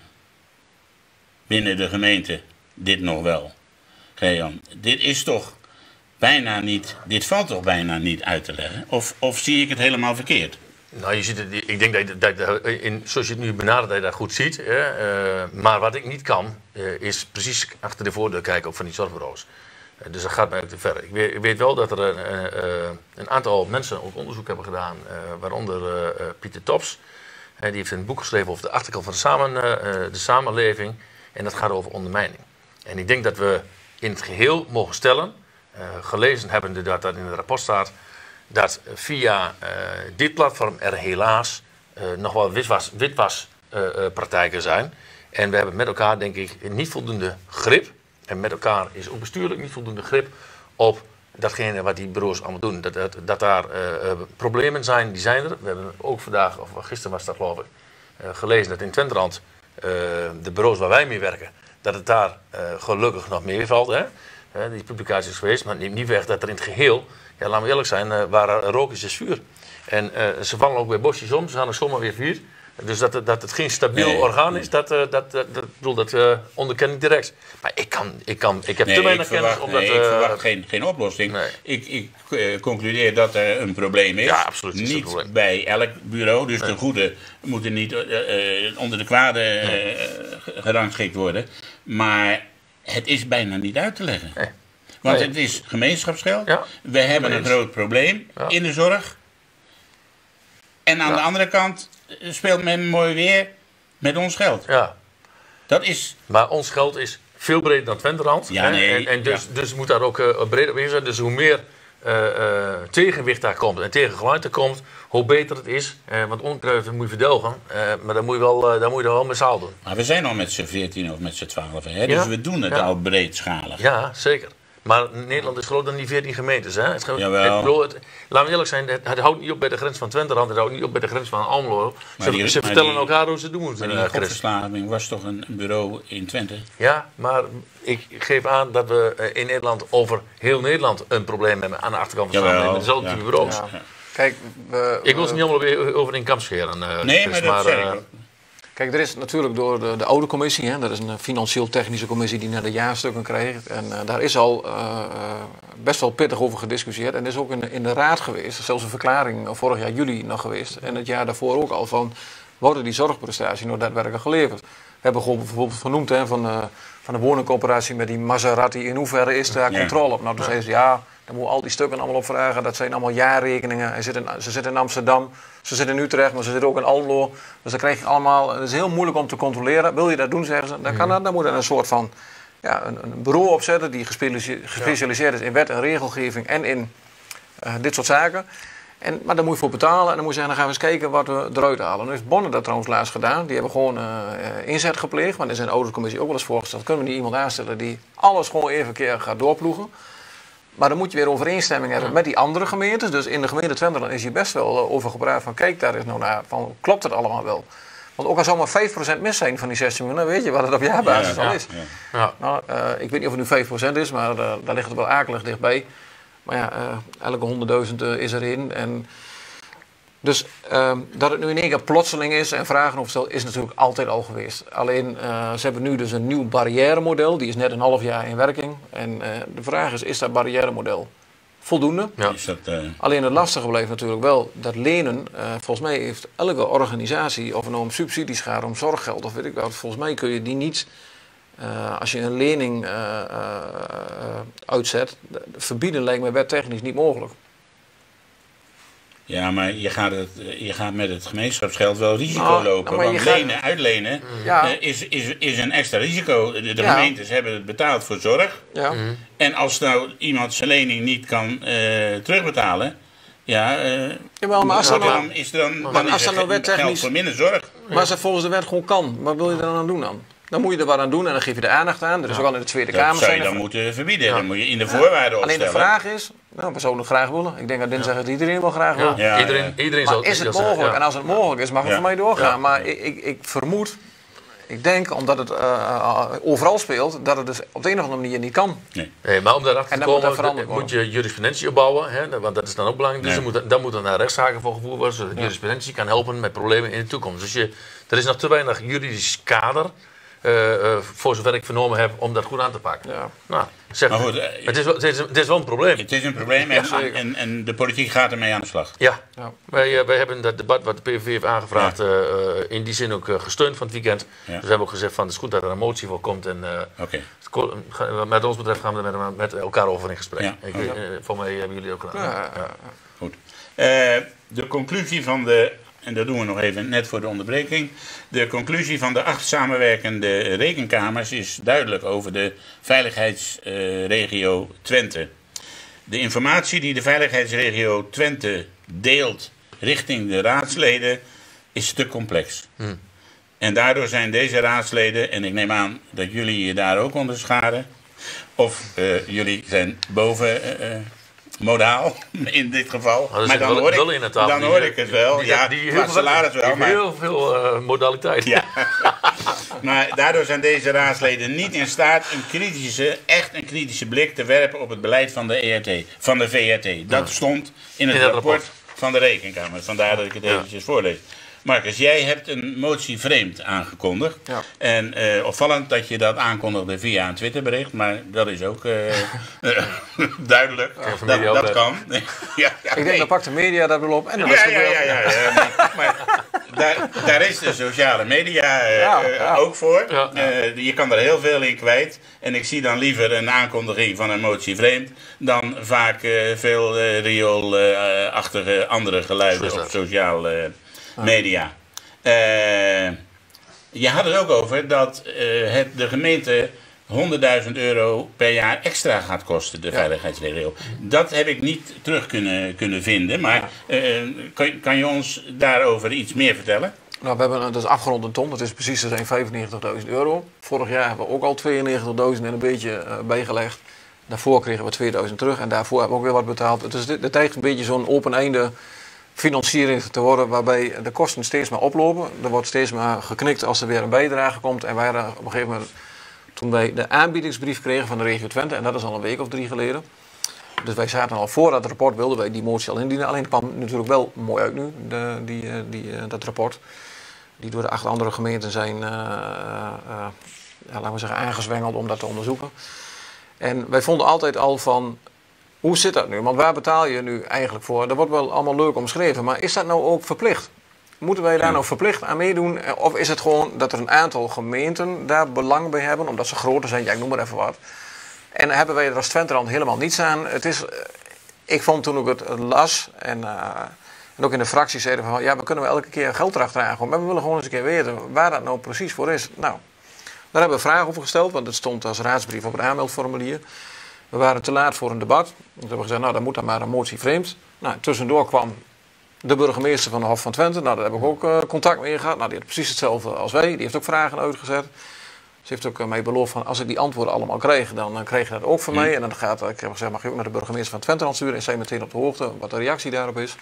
binnen de gemeente dit nog wel? Gejan, dit is toch bijna niet, dit valt toch bijna niet uit te leggen? Of, of zie ik het helemaal verkeerd? Nou, je ziet het, ik denk dat je, dat, dat, in, zoals je het nu benadert, dat je dat goed ziet. Hè? Uh, maar wat ik niet kan, uh, is precies achter de voordeur kijken ook van die zorgbureaus. Uh, dus dat gaat mij ook te ver. Ik weet, ik weet wel dat er een, uh, een aantal mensen ook onderzoek hebben gedaan, uh, waaronder uh, Pieter Tops. Uh, die heeft een boek geschreven over de achterkant van de, samen, uh, de samenleving. En dat gaat over ondermijning. En ik denk dat we in het geheel mogen stellen, uh, gelezen hebbende dat dat in het rapport staat, dat via uh, dit platform er helaas uh, nog wel witwaspraktijken uh, uh, zijn. En we hebben met elkaar, denk ik, niet voldoende grip. En met elkaar is ook bestuurlijk niet voldoende grip op datgene wat die bureaus allemaal doen. Dat, dat, dat daar uh, uh, problemen zijn, die zijn er. We hebben ook vandaag, of gisteren was dat geloof ik, uh, gelezen dat in Twenterand uh, de bureaus waar wij mee werken, dat het daar uh, gelukkig nog meer valt. Hè? Uh, die publicatie is geweest, maar neemt niet weg dat er in het geheel, ja, laten we eerlijk zijn, uh, waar er rook is, is vuur. En uh, ze vallen ook bij bosjes om, ze gaan er zomaar weer vuur. Dus dat, dat het geen stabiel nee, orgaan is, dat, uh, dat, dat, dat, bedoel, dat uh, onderken ik direct. Maar ik, kan, ik, kan, ik heb nee, te weinig kennis om dat... Nee, uh, ik verwacht geen, geen oplossing. Nee. Ik, ik uh, concludeer dat er een probleem is. Ja, absoluut. Is niet probleem. Bij elk bureau. Dus nee. de goede moeten niet uh, uh, onder de kwade uh, nee. gerangschikt worden. Maar het is bijna niet uit te leggen. Nee. Want nee. het is gemeenschapsgeld. Ja. We hebben een groot probleem ja. in de zorg. En aan ja. de andere kant speelt men mooi weer met ons geld. Ja. Dat is... Maar ons geld is veel breder dan Twenterand. Ja, nee, en en dus, ja. dus moet daar ook uh, breder op in zijn. Dus hoe meer uh, uh, tegenwicht daar komt en tegengeluid er komt, hoe beter het is. Uh, want onkruid moet je verdelgen, uh, maar dan moet je wel, uh, dan moet je wel met z'n allen doen. Maar we zijn al met z'n veertien of met z'n twaalf, hè? Dus Ja? we doen het Ja. al breedschalig. Ja, zeker. Maar Nederland is groter dan die veertien gemeentes. Hè? Het, Jawel. het, bedoel, het, laten we eerlijk zijn, het, het houdt niet op bij de grens van Twente, het houdt niet op bij de grens van Almelo. Ze, die- ze maar vertellen die- elkaar hoe ze het doen Maar moeten. die uh, Chris. gokverslaving was toch een een bureau in Twente? Ja, maar ik geef aan dat we uh, in Nederland over heel Nederland een probleem hebben aan de achterkant van Jawel, samen met dezelfde ja. type bureaus. Ja. Kijk, we, Ik wil ze we- niet allemaal weer over in kamp scheren. Uh, Nee, Chris, maar dat zeg uh, ik ook. Kijk, er is natuurlijk door de, de oude commissie, hè, dat is een financieel-technische commissie die naar de jaarstukken kreeg. En uh, daar is al uh, uh, best wel pittig over gediscussieerd. En er is ook in de, in de raad geweest, zelfs een verklaring uh, vorig jaar juli nog geweest. En het jaar daarvoor ook al van, worden die zorgprestaties nou daadwerkelijk geleverd? We hebben gewoon bijvoorbeeld vernoemd hè, van, uh, van de woningcoöperatie met die Maserati. In hoeverre is daar Ja. controle op? Nou, toen zei ze ja, dan moeten we al die stukken allemaal opvragen. Dat zijn allemaal jaarrekeningen. Hij zit in, ze zitten in Amsterdam, ze zitten in Utrecht, maar ze zitten ook in Almelo. Dus dan krijg je allemaal, het is heel moeilijk om te controleren. Wil je dat doen, zeggen ze, dan kan dat. Dan moet er een soort van ja, een, een bureau opzetten die gespecialiseerd, gespecialiseerd is in wet en regelgeving en in uh, dit soort zaken. En, maar daar moet je voor betalen en dan moet je zeggen, dan gaan we eens kijken wat we eruit halen. Nu heeft Bonne dat trouwens laatst gedaan. Die hebben gewoon uh, inzet gepleegd, maar er is in de auditcommissie ook wel eens voorgesteld. Kunnen we niet iemand aanstellen die alles gewoon even een keer gaat doorploegen? Maar dan moet je weer overeenstemming hebben met die andere gemeentes. Dus in de gemeente Twente dan is hier best wel uh, over gepraat van kijk daar eens nou naar, van klopt het allemaal wel? Want ook al zou maar vijf procent mis zijn van die zestien miljoen, dan weet je wat het op jaarbasis Ja, al ja, is. ja. ja. Nou, uh, ik weet niet of het nu vijf procent is, maar uh, daar ligt het wel akelig dichtbij. Maar ja, uh, elke honderdduizend uh, is erin. En dus uh, dat het nu in één keer plotseling is en vragen opstelt, is natuurlijk altijd al geweest. Alleen, uh, ze hebben nu dus een nieuw barrièremodel. Die is net een half jaar in werking. En uh, de vraag is, is dat barrièremodel voldoende? Ja. Is dat, uh, Alleen het lastige blijft natuurlijk wel dat lenen, uh, volgens mij heeft elke organisatie, of het nou om subsidies gaat, om zorggeld of weet ik wat, volgens mij kun je die niet, uh, als je een lening uh, uh, uitzet, verbieden lijkt mij wettechnisch niet mogelijk. ja, maar je gaat, het, je gaat met het gemeenschapsgeld wel risico Nou, lopen. maar je Want gaat- lenen, uitlenen Ja. uh, is, is, is een extra risico. De, de Ja. gemeentes hebben het betaald voor zorg. Ja. En als nou iemand zijn lening niet kan uh, terugbetalen, ja, uh, Jawel, maar als dat nou, dan is er dan, Maar dan als is dat er nou ge- wettechnisch- geld voor minder zorg. maar als het volgens de wet gewoon kan, wat wil je er dan aan doen dan? Dan moet je er wat aan doen en dan geef je er aandacht aan. Er is ook al in de Tweede Dat Kamer. zou je zijn dan er- moeten verbieden. Dan moet je in de voorwaarden Alleen de opstellen. vraag is, nou, we zouden het graag willen. Ik denk dat dinsdag het iedereen wel graag wil. Ja. Ja, iedereen, ja. iedereen Maar zal is het zal- mogelijk? ja. En als het mogelijk is, mag het Ja. voor mij doorgaan. Ja. Maar ik, ik, ik vermoed, ik denk omdat het uh, overal speelt, dat het dus op de een of andere manier niet kan. Nee, maar om daarachter En te dan moet dat komen veranderd moet je jurisprudentie opbouwen, hè, want dat is dan ook belangrijk. Dus Ja. er moet, dan moet er naar rechtszaken voor gevoerd worden, zodat jurisprudentie kan helpen met problemen in de toekomst. Dus je, er is nog te weinig juridisch kader, uh, uh, voor zover ik vernomen heb, om dat goed aan te pakken. Ja. Nou, zeg, Maar goed, uh, het, is wel, het, is, het is wel een probleem. Het is een probleem en, zeker. en, en de politiek gaat ermee aan de slag. Ja, Ja. Wij, uh, wij hebben dat debat wat de P V V heeft aangevraagd, uh, uh, in die zin ook uh, gesteund van het weekend. Ja. Dus we hebben ook gezegd van het is goed dat er een motie voor komt. En, uh, Oké. het ko- ga- met ons betreft gaan we er met, met elkaar over in gesprek. Ja. Ik, Ja. uh, voor mij hebben jullie ook gedaan. Ja. Ja. Goed. Uh, de conclusie van de, en dat doen we nog even net voor de onderbreking. De conclusie van de acht samenwerkende rekenkamers is duidelijk over de veiligheidsregio uh, Twente. De informatie die de veiligheidsregio Twente deelt richting de raadsleden is te complex. Hmm. En daardoor zijn deze raadsleden, en ik neem aan dat jullie je daar ook onder scharen, of uh, jullie zijn boven uh, modaal in dit geval. Oh, er maar zit dan, wel- hoor, wel ik, in het tafel dan die- hoor ik het wel. Die, ja, die, die qua heel, salaris veel, wel. die Maar, heel veel uh, modaliteit. ja. Maar daardoor zijn deze raadsleden niet in staat een kritische, echt een kritische blik te werpen op het beleid van de E R T, van de V R T. Dat stond in het In het rapport, rapport. van de Rekenkamer. Vandaar dat ik het Ja. eventjes voorlees. Marcus, jij hebt een motie vreemd aangekondigd. Ja. En uh, opvallend dat je dat aankondigde via een Twitterbericht, maar dat is ook uh, duidelijk. van dat media dat ook, kan. ja, ja, Ik nee. denk, dan pakt de media dat wel op en dan is Ja, het ja, wel. ja, ja, ja, nee, maar daar, daar is de sociale media uh, Ja, uh, ja. ook voor. Ja. Uh, je kan er heel veel in kwijt. En ik zie dan liever een aankondiging van een motie vreemd dan vaak uh, veel uh, rioolachtige andere Zo geluiden is op dat. sociale uh, media. Uh, je had het ook over dat uh, het, de gemeente honderdduizend euro per jaar extra gaat kosten, de ja. veiligheidsregio. Dat heb ik niet terug kunnen, kunnen vinden, maar uh, kan, kan je ons daarover iets meer vertellen? Nou, we hebben, dat is afgerond een ton, dat is precies vijfennegentigduizend euro. Vorig jaar hebben we ook al tweeënnegentigduizend en een beetje uh, bijgelegd. Daarvoor kregen we tweeduizend terug en daarvoor hebben we ook weer wat betaald. Dus dit, dit echt een beetje zo'n open einde financiering te worden, waarbij de kosten steeds maar oplopen. Er wordt steeds maar geknikt als er weer een bijdrage komt. En wij hadden op een gegeven moment, toen wij de aanbiedingsbrief kregen van de regio Twente, en dat is al een week of drie geleden. Dus wij zaten al voor dat rapport, wilden wij die motie al indienen. Alleen het kwam natuurlijk wel mooi uit nu, de, die, die, dat rapport. Die door de acht andere gemeenten zijn, uh, uh, ja, laten we zeggen, aangezwengeld om dat te onderzoeken. En wij vonden altijd al van, hoe zit dat nu? Want waar betaal je nu eigenlijk voor? Dat wordt wel allemaal leuk omschreven, maar is dat nou ook verplicht? Moeten wij daar nou verplicht aan meedoen? Of is het gewoon dat er een aantal gemeenten daar belang bij hebben, omdat ze groter zijn, ja, ik noem maar even wat. En hebben wij er als Twenterand helemaal niets aan. Het is, ik vond toen ik het las, en, uh, en ook in de fractie zeiden van, ja, we kunnen wel elke keer geld erachteraan gooien, maar we willen gewoon eens een keer weten waar dat nou precies voor is. Nou, daar hebben we vragen over gesteld, want het stond als raadsbrief op het aanmeldformulier. We waren te laat voor een debat. Dus we hebben gezegd, nou, dan moet dan maar een motie vreemd. Nou, tussendoor kwam de burgemeester van de Hof van Twente. Nou, daar heb ik ook uh, contact mee gehad. Nou, die had precies hetzelfde als wij. Die heeft ook vragen uitgezet. Ze heeft ook uh, mij beloofd van, als ik die antwoorden allemaal kreeg, dan uh, kreeg je dat ook van mij. En dan gaat, uh, ik heb gezegd, mag je ook naar de burgemeester van Twente sturen. En zij meteen op de hoogte wat de reactie daarop is.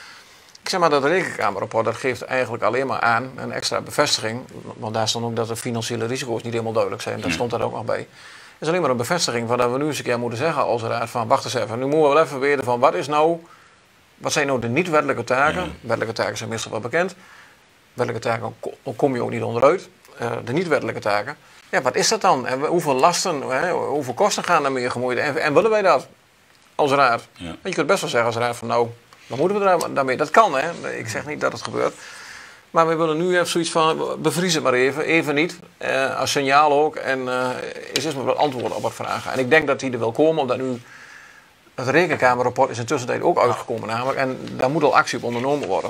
Ik zeg maar, dat rekenkamerrapport, dat geeft eigenlijk alleen maar aan een extra bevestiging. Want daar stond ook dat de financiële risico's niet helemaal duidelijk zijn. Daar stond dat ook nog bij. Het is alleen maar een bevestiging van dat we nu eens een keer moeten zeggen als raad van, wacht eens even, nu moeten we wel even weten van, wat is nou, wat zijn nou de niet-wettelijke taken? Ja. Wettelijke taken zijn meestal wel bekend. Wettelijke taken kom je ook niet onderuit. Uh, de niet-wettelijke taken. Ja, wat is dat dan? En hoeveel lasten, hè, hoeveel kosten gaan daarmee gemoeid? En, en willen wij dat als raad? Ja. En je kunt best wel zeggen als raad van, nou, dan moeten we daar, daarmee. Dat kan, hè. Ik zeg niet dat het gebeurt. Maar we willen nu even zoiets van, bevries het maar even, even niet, uh, als signaal ook. En uh, is eens maar wat antwoorden op wat vragen. En ik denk dat die er wel komen, omdat nu het rekenkamerrapport is in tussentijd ook uitgekomen namelijk. En daar moet al actie op ondernomen worden.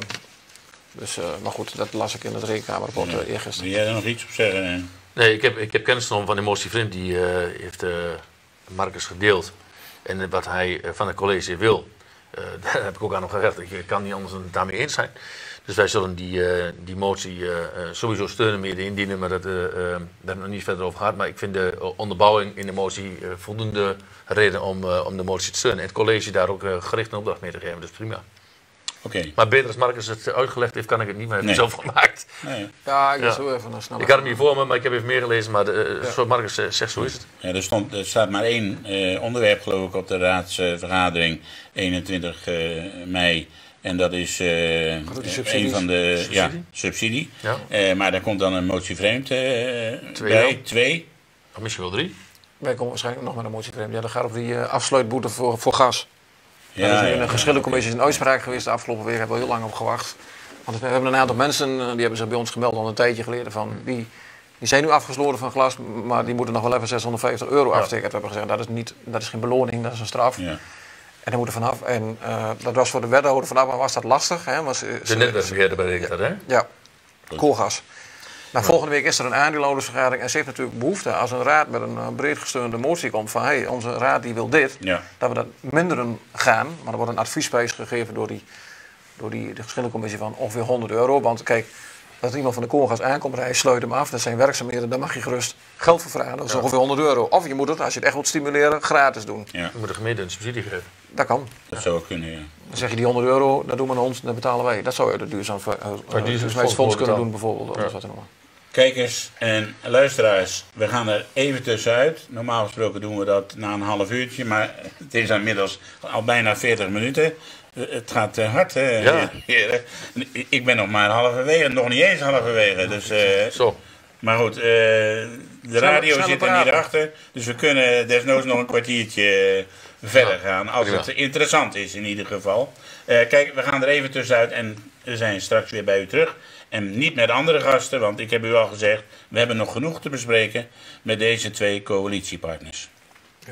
Dus, uh, maar goed, dat las ik in het rekenkamerrapport uh, eergisteren. Wil jij er nog iets op zeggen? Nee, ik heb, ik heb kennis genomen van de motie Vriend, die uh, heeft uh, Marcus gedeeld. En wat hij uh, van het college wil, uh, daar heb ik ook aan hem gezegd. Ik kan niet anders dan daarmee eens zijn. Dus wij zullen die, uh, die motie uh, sowieso steunen, meer indienen, maar dat, uh, uh, daar hebben we nog niet verder over gehad. Maar ik vind de onderbouwing in de motie uh, voldoende reden om, uh, om de motie te steunen. En het college daar ook uh, gericht een opdracht mee te geven, dus prima. Okay. Maar beter als Marcus het uitgelegd heeft, kan ik het niet meer nee. zelf gemaakt. Nee. Ja, ik ja. zo even snel. Ik had hem hier voor me, maar ik heb even meer gelezen, maar de, ja. zoals Marcus uh, zegt, zo is het. Ja, er, stond, er staat maar één uh, onderwerp, geloof ik, op de raadsvergadering uh, eenentwintig mei. En dat is uh, een van de subsidie. Ja, subsidie. Ja. Uh, maar daar komt dan een motie vreemd uh, twee bij. Twee. Of misschien wel drie. Wij komen waarschijnlijk nog met een motie vreemd. Ja, dat gaat over die uh, afsluitboete voor, voor gas. Ja, er is nu ja, een ja, geschillencommissie okay. een uitspraak geweest de afgelopen week. Hebben we heel lang op gewacht. Want we hebben een aantal mensen, die hebben ze bij ons gemeld al een tijdje geleden. Van, die, die zijn nu afgesloten van glas, maar die moeten nog wel even zeshonderdvijftig euro ja. aftikken. We hebben gezegd, dat is, niet, dat is geen beloning, dat is een straf. Ja. En daar moet er vanaf. En uh, dat was voor de wethouder vanaf, maar was dat lastig. Hè? Was, de ze, netwerkbeheerder berekent dat, hè? Ja, koolgas. Nou, volgende week is er een aandeelhoudersvergadering. En ze heeft natuurlijk behoefte, als een raad met een uh, breed gesteunde motie komt van, hey, onze raad die wil dit, ja. dat we dat minderen gaan. Maar er wordt een adviesprijs gegeven door die, door die de geschillencommissie van ongeveer honderd euro. Want kijk, als er iemand van de koolgas aankomt, hij sluit hem af, dat zijn werkzaamheden, daar mag je gerust geld voor vragen. Dat is ja. ongeveer honderd euro. Of je moet het, als je het echt wilt stimuleren, gratis doen. Ja. Je moet de gemeente een subsidie geven. Dat kan. Dat ja. zou kunnen, ja. Dan zeg je die honderd euro, dat doen we naar ons, dat betalen wij. Dat zou je uit het duurzaamheidsfonds kunnen doen bijvoorbeeld. Ja. Wat Kijkers en luisteraars, we gaan er even tussenuit. Normaal gesproken doen we dat na een half uurtje, maar het is inmiddels al bijna veertig minuten. Het gaat hard, hè, ja. heren. Ik ben nog maar halverwege, nog niet eens halverwege. Dus, uh, Zo. Maar goed, uh, de radio zit er niet achter, dus we kunnen desnoods nog een kwartiertje verder gaan. Als het interessant is in ieder geval. Uh, kijk, we gaan er even tussenuit en we zijn straks weer bij u terug. En niet met andere gasten, want ik heb u al gezegd, we hebben nog genoeg te bespreken met deze twee coalitiepartners. Ja.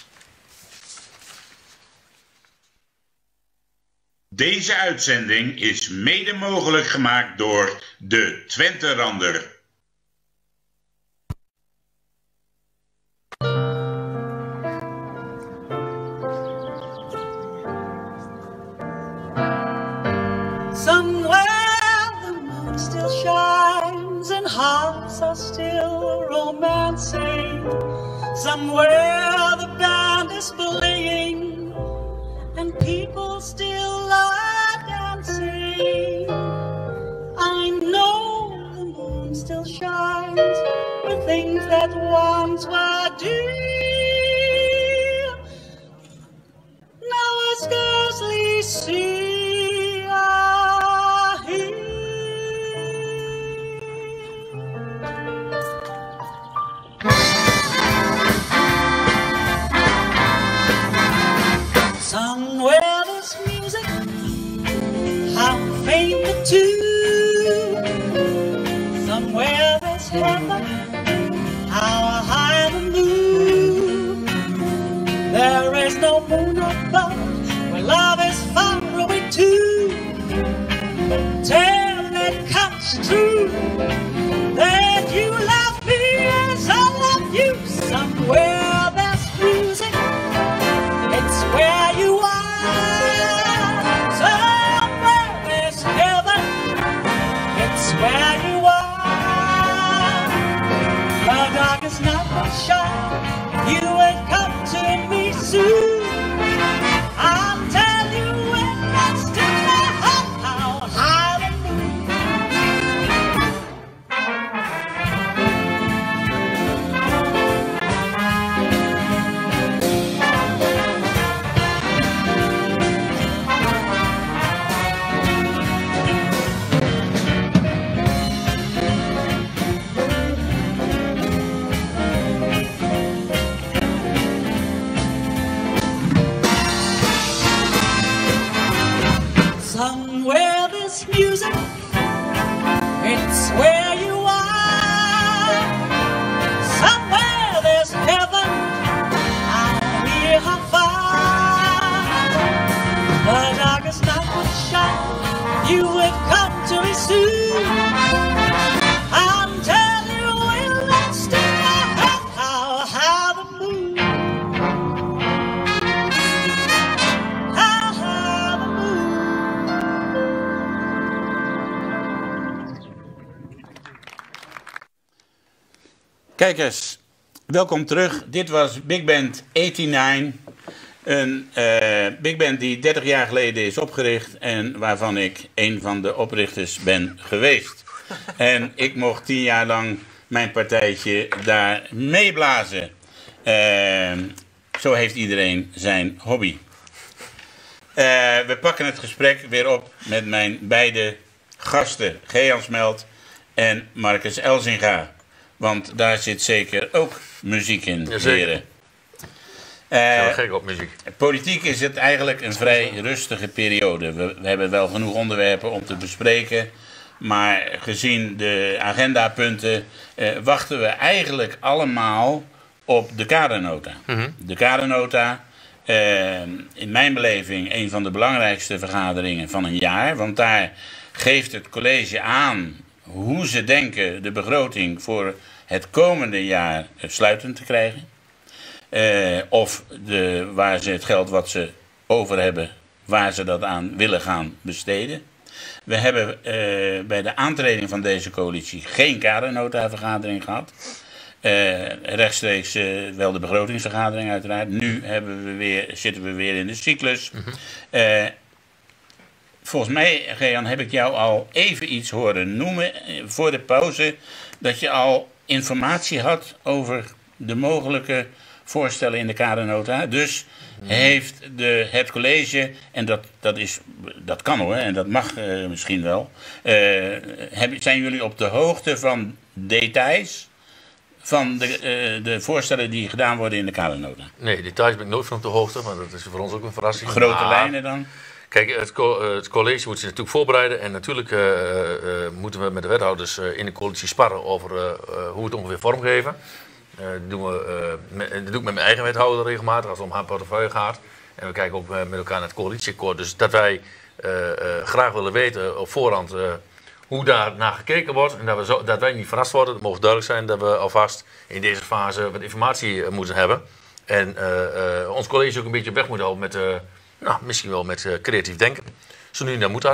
Deze uitzending is mede mogelijk gemaakt door de Twenterander. are still romancing. Somewhere the band is playing, and people still are dancing. I know the moon still shines with things that once were dear. Now I scarcely see or hear. Somewhere this music, how faint the tune. Somewhere there's heaven, how high the moon. There is no moon above, where love is far away too. Till it comes true that you love me as I love you. Somewhere there's music, it's where you are. Somewhere there's heaven, it's where you are. The darkest night will shine, you will come to me soon. I'll tell you when that's in my heart how high the moon. Somewhere this music, it's where you are. Somewhere there's heaven, out here how far. The darkest night would shine, you would come to me soon. I'll tell you when that's still my heart, how high the moon. How high the moon. Kijkers, welkom terug. Dit was Big Band negenennegentig. Een uh, big band die dertig jaar geleden is opgericht en waarvan ik een van de oprichters ben geweest. En ik mocht tien jaar lang mijn partijtje daar meeblazen. Uh, zo heeft iedereen zijn hobby. Uh, we pakken het gesprek weer op met mijn beide gasten, Gean Smelt en Marcus Elzinga. Want daar zit zeker ook muziek in, heren. Uh, uh, gek op muziek. Politiek is het eigenlijk een vrij rustige periode. We, we hebben wel genoeg onderwerpen om te bespreken. Maar gezien de agendapunten uh, wachten we eigenlijk allemaal op de kadernota. Mm-hmm. De kadernota, uh, in mijn beleving, een van de belangrijkste vergaderingen van een jaar. Want daar geeft het college aan hoe ze denken de begroting voor het komende jaar sluitend te krijgen. Uh, of de, waar ze het geld wat ze over hebben, waar ze dat aan willen gaan besteden. We hebben uh, bij de aantreding van deze coalitie geen kadernota-vergadering gehad. Uh, rechtstreeks uh, wel de begrotingsvergadering uiteraard. Nu hebben we weer, zitten we weer in de cyclus. Mm-hmm. Uh, volgens mij, Gean, heb ik jou al even iets horen noemen voor de pauze. Dat je al informatie had over de mogelijke voorstellen in de kadernota. Dus heeft de, het college, en dat, dat, is, dat kan hoor, en dat mag uh, misschien wel. Uh, heb, zijn jullie op de hoogte van details van de, uh, de voorstellen die gedaan worden in de kadernota? Nee, details ben ik nooit van op de hoogte, maar dat is voor ons ook een verrassing. Grote maar, lijnen dan? Kijk, het, co het college moet zich natuurlijk voorbereiden. En natuurlijk uh, uh, moeten we met de wethouders uh, in de coalitie sparren over uh, uh, hoe we het ongeveer vormgeven. Uh, dat, doen we, uh, met, dat doe ik met mijn eigen wethouder regelmatig als het om haar portefeuille gaat. En we kijken ook uh, met elkaar naar het coalitieakkoord. Dus dat wij uh, uh, graag willen weten op voorhand uh, hoe daar naar gekeken wordt. En dat, we zo, dat wij niet verrast worden. Het mogen duidelijk zijn dat we alvast in deze fase wat informatie uh, moeten hebben. En uh, uh, ons college ook een beetje op weg moeten houden met, uh, nou, misschien wel met uh, creatief denken. Zo nu en dan moet dat.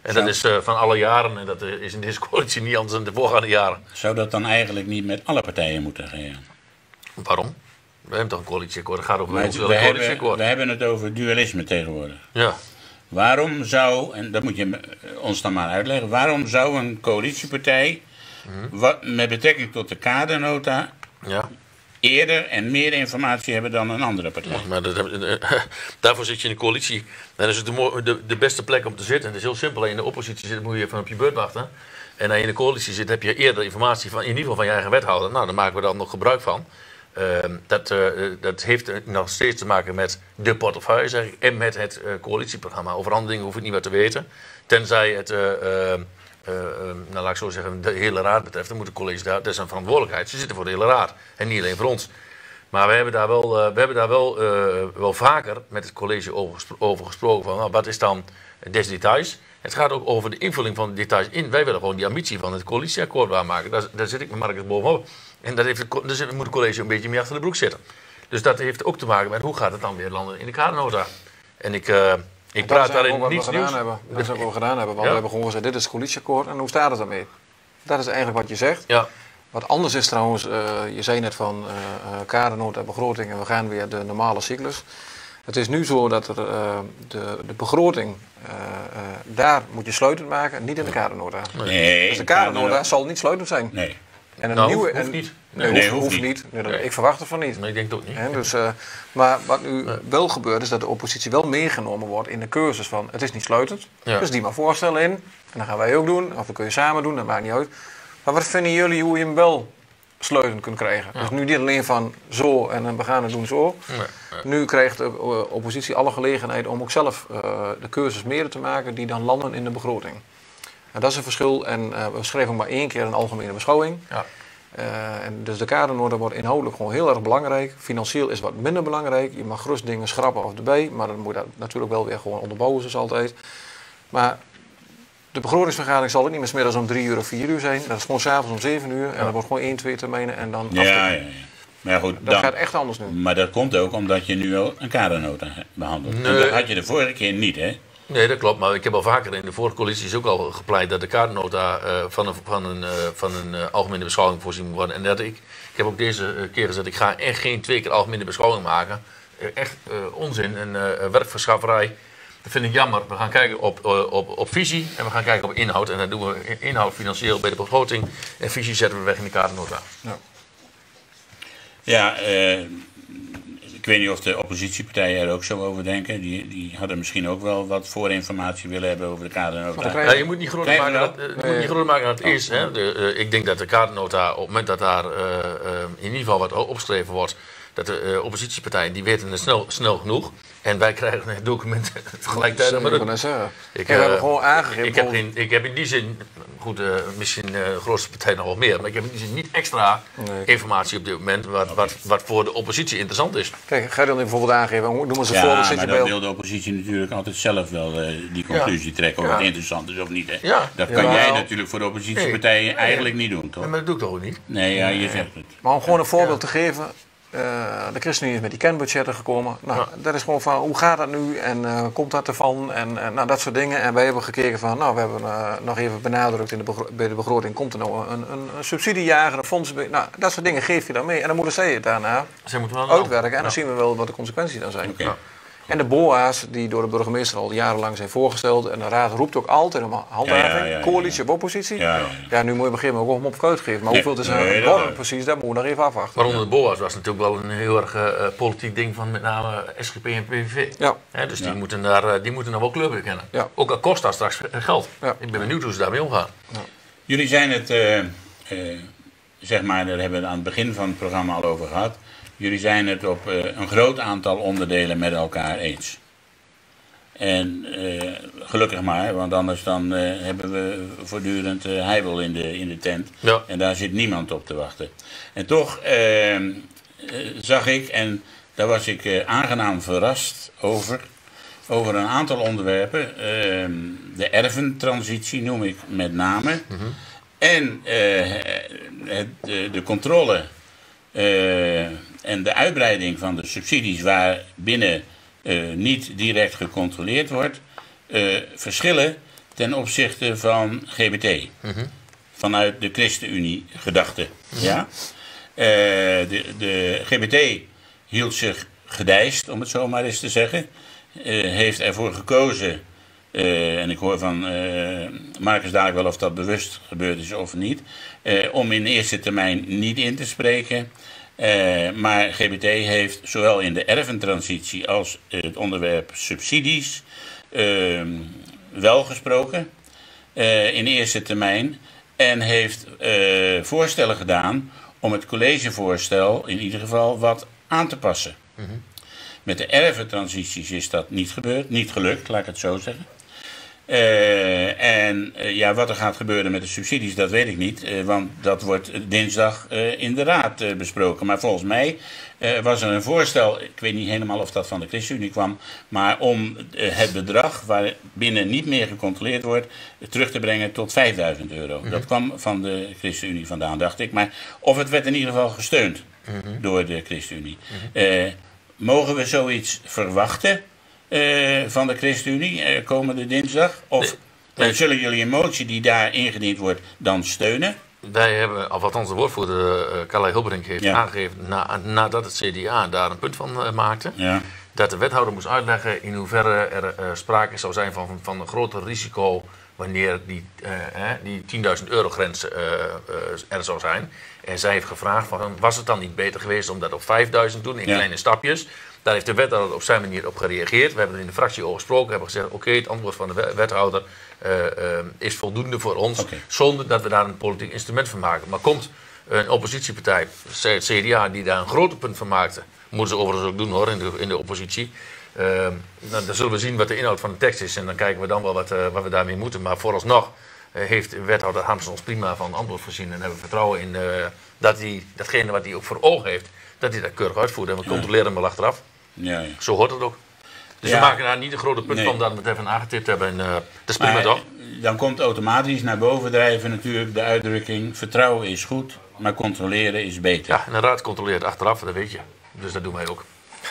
En Zo. dat is uh, van alle jaren en dat uh, is in deze coalitie niet anders dan de voorgaande jaren. Zou dat dan eigenlijk niet met alle partijen moeten gaan? Waarom? We hebben toch een coalitieakkoord, het gaat over Maar een het- we, hebben, coalitieakkoord. we hebben het over dualisme tegenwoordig. Ja. Waarom zou, en dat moet je ons dan maar uitleggen, waarom zou een coalitiepartij, Mhm. wat, met betrekking tot de kadernota, Ja. eerder en meer informatie hebben dan een andere partij? Maar dat, uh, daarvoor zit je in de coalitie. Dan is het de, mo- de, de beste plek om te zitten. Het is heel simpel. Als je in de oppositie zit, moet je even op je beurt wachten. En als je in de coalitie zit, heb je eerder informatie van, in ieder geval van je eigen wethouder. Nou, daar maken we dan nog gebruik van. Uh, dat, uh, dat heeft nog steeds te maken met de portefeuille, zeg ik, en met het uh, coalitieprogramma. Over andere dingen hoef ik niet meer te weten. Tenzij het, uh, uh, uh, nou, laat ik zo zeggen, de hele raad betreft. Dan moet de college daar, dat is een verantwoordelijkheid. Ze zitten voor de hele raad en niet alleen voor ons. Maar we hebben daar wel, uh, we hebben daar wel, uh, wel vaker met het college over, gespro- over gesproken. Van, nou, wat is dan des details? Het gaat ook over de invulling van de details in. Wij willen gewoon die ambitie van het coalitieakkoord waarmaken. Daar, daar zit ik met Marcus bovenop. En dat heeft het, co- daar zit- moet het college een beetje meer achter de broek zitten. Dus dat heeft ook te maken met hoe gaat het dan weer landen in de kadernota. En ik, uh, ik praat daarin wat niets we nieuws. gedaan hebben. Dat is ook wat we gedaan hebben. Want Ja. we hebben gewoon gezegd, dit is het coalitieakkoord en hoe staat het daarmee? Dat is eigenlijk wat je zegt. Ja. Wat anders is trouwens, uh, je zei net van uh, uh, kadernota en begroting en we gaan weer de normale cyclus. Het is nu zo dat er, uh, de, de begroting, uh, uh, daar moet je sluitend maken, niet in de kadernota. Nee, Dus de kadernota zal niet sluitend zijn. Nee. En een Nou, nieuwe, hoeft en- niet. Nee, Nee, hoeft, hoeft hoeft niet. niet. Nee, dat- Nee. Ik verwacht het van niet. Maar ik denk het ook niet. Hè, dus, uh, maar wat nu wel gebeurt is dat de oppositie wel meegenomen wordt in de cursus van het is niet sluitend. Ja. Dus die maar voorstellen in. En dan gaan wij ook doen. Of dat kun je samen doen, dat maakt niet uit. Maar wat vinden jullie hoe je hem wel sluitend kunt krijgen? Dus nu niet alleen van zo en dan we gaan het doen zo. Nee, nee. Nu krijgt de uh, oppositie alle gelegenheid om ook zelf uh, de cursus meer te maken die dan landen in de begroting. En dat is een verschil. En uh, we schreven ook maar één keer een algemene beschouwing. Ja. Uh, en dus de kadernota wordt inhoudelijk gewoon heel erg belangrijk. Financieel is wat minder belangrijk. Je mag gerust dingen schrappen of erbij. Maar dan moet je dat natuurlijk wel weer gewoon onderbouwen zoals altijd. Maar de begrotingsvergadering zal ook niet meer 's middags om drie uur of vier uur zijn. Dat is gewoon 's avonds om zeven uur. En dat wordt gewoon één, twee termijnen en dan Ja, aftikken. ja, ja. Maar goed, Dat dan, gaat echt anders nu. maar dat komt ook omdat je nu al een kadernota he- behandelt. En Nee. dat had je de vorige keer niet, hè? Nee, dat klopt. Maar ik heb al vaker in de vorige coalities ook al gepleit dat de kadernota uh, van een, van een, uh, van een uh, algemene beschouwing voorzien moet worden. En dat ik, ik heb ook deze uh, keer gezegd, ik ga echt geen twee keer algemene beschouwing maken. Uh, echt uh, onzin en uh, werkverschafferij. Dat vind ik jammer. We gaan kijken op, uh, op, op visie en we gaan kijken op inhoud. En dat doen we inhoud financieel bij de begroting. En visie zetten we weg in de kadernota. Ja. Ja, eh, ik weet niet of de oppositiepartijen er ook zo over denken. Die, die hadden misschien ook wel wat voorinformatie willen hebben over de kadernota. Maar dan Ja, je moet niet groter Krijgen maken we dan, uh, je Nee. moet niet groter maken dan het is. Hè. De, uh, ik denk dat de kadernota, op het moment dat daar uh, uh, in ieder geval wat opgeschreven wordt, dat de uh, oppositiepartijen, die weten het snel, snel genoeg. En wij krijgen het document tegelijkertijd. Dat Maar moet dat- ik net zeggen. Ik, we hebben uh, gewoon aangegeven. Ik heb, geen, ik heb in die zin, goed, uh, misschien uh, de grootste partij nog wel meer, maar ik heb in die zin niet extra Nee. informatie op dit moment wat, wat, wat voor de oppositie interessant is. Kijk, ga je dan bijvoorbeeld aangeven. Noem eens een Ja, voorbeeld. Zit maar je dan bij wil de oppositie natuurlijk altijd zelf wel eh, die conclusie trekken of Ja. het interessant is of niet. Hè? Ja. Dat kan Ja. jij natuurlijk voor de oppositiepartijen Nee. eigenlijk niet doen, toch? Maar dat doe ik toch ook niet? Nee, ja, je zegt het. Maar om gewoon een voorbeeld te geven. Uh, de ChristenUnie is met die kernbudgetten gekomen. Nou, Ja. dat is gewoon van hoe gaat dat nu en uh, komt dat ervan en uh, nou, dat soort dingen. En wij hebben gekeken van, nou, we hebben uh, nog even benadrukt in de begro- bij de begroting. Komt er nou een, een, een subsidiejager, een fonds? Nou, dat soort dingen geef je dan mee. En dan moeten zij het daarna Zij moeten wel uitwerken. En dan Ja. zien we wel wat de consequenties dan zijn. Oké. Ja. En de B O A's die door de burgemeester al jarenlang zijn voorgesteld. En de raad roept ook altijd om handhaving. Ja, ja, ja, ja. Coalitie of oppositie. Ja, Ja, ja, ja. nu moet je op een gegeven moment ook om op fruit geven. Maar Nee, hoeveel het is nee, een dat- borrel precies, dat moeten we nog even afwachten. Maar onder de B O A's was natuurlijk wel een heel erg uh, politiek ding van met name S G P en P V V. Ja. Hè, dus die, Ja. moeten daar, uh, die moeten nog wel kleur bekennen. Ja. Ook al kost dat straks geld. Ja. Ik ben benieuwd hoe ze daarmee omgaan. Jullie zijn het, eh, eh, zeg maar, daar hebben we het aan het begin van het programma al over gehad. Jullie zijn het op eh, een groot aantal onderdelen met elkaar eens. En eh, gelukkig maar, want anders dan eh, hebben we voortdurend eh, heibel in de, in de tent. Ja. En daar zit niemand op te wachten. En toch eh, eh, zag ik, en daar was ik eh, aangenaam verrast over, over een aantal onderwerpen. Eh, de erventransitie noem ik met name. En eh, het, de, de controle eh, en de uitbreiding van de subsidies waarbinnen uh, niet direct gecontroleerd wordt, uh, verschillen ten opzichte van G B T. Mm-hmm. Vanuit de ChristenUnie gedachte. Mm-hmm. Ja? Uh, de, de G B T hield zich gedijst, om het zo maar eens te zeggen. Uh, heeft ervoor gekozen, uh, en ik hoor van uh, Marcus dadelijk wel of dat bewust gebeurd is of niet, uh, om in eerste termijn niet in te spreken. Uh, maar G B T heeft zowel in de erfentransitie als het onderwerp subsidies uh, wel gesproken uh, in eerste termijn. En heeft uh, voorstellen gedaan om het collegevoorstel in ieder geval wat aan te passen. Mm-hmm. Met de erfentransities is dat niet gebeurd, niet gelukt, laat ik het zo zeggen. Uh, en uh, ja, wat er gaat gebeuren met de subsidies, dat weet ik niet. Uh, want dat wordt dinsdag uh, in de Raad uh, besproken. Maar volgens mij uh, was er een voorstel, ik weet niet helemaal of dat van de ChristenUnie kwam, maar om uh, het bedrag waarbinnen niet meer gecontroleerd wordt, uh, terug te brengen tot vijfduizend euro. Mm-hmm. Dat kwam van de ChristenUnie vandaan, dacht ik. Maar of het werd in ieder geval gesteund mm-hmm. door de ChristenUnie. Mm-hmm. Uh, mogen we zoiets verwachten? Uh, van de ChristenUnie uh, komende dinsdag? Of nee, nee. Uh, zullen jullie een motie die daar ingediend wordt dan steunen? Wij hebben, of althans de woordvoerder uh, Carla Hilberink heeft ja. aangegeven, na, nadat het C D A daar een punt van uh, maakte, ja. dat de wethouder moest uitleggen in hoeverre er uh, sprake zou zijn van, van een groter risico wanneer die, uh, eh, die tienduizend euro grens uh, uh, er zou zijn. En zij heeft gevraagd, van, was het dan niet beter geweest om dat op vijfduizend te doen in ja. kleine stapjes? Daar heeft de wethouder op zijn manier op gereageerd. We hebben er in de fractie over gesproken. We hebben gezegd, oké, okay, het antwoord van de wethouder uh, uh, is voldoende voor ons. Okay. Zonder dat we daar een politiek instrument van maken. Maar komt een oppositiepartij, het C D A, die daar een groter punt van maakte. Moeten ze overigens ook doen hoor, in de, in de oppositie. Uh, dan, dan zullen we zien wat de inhoud van de tekst is. En dan kijken we dan wel wat, uh, wat we daarmee moeten. Maar vooralsnog uh, heeft wethouder Hamsen ons prima van antwoord voorzien. En hebben we vertrouwen in uh, dat hij datgene wat hij ook voor ogen heeft, dat hij dat keurig uitvoert. En we controleren hem wel achteraf. Ja, ja. Zo hoort het ook. Dus ja. we maken daar niet een grote punt nee. van dat we het even aangetipt hebben. En, uh, dat is prima toch? Dan komt automatisch naar boven drijven natuurlijk de uitdrukking: vertrouwen is goed, maar controleren is beter. Ja, en de raad controleert achteraf, dat weet je. Dus dat doen wij ook.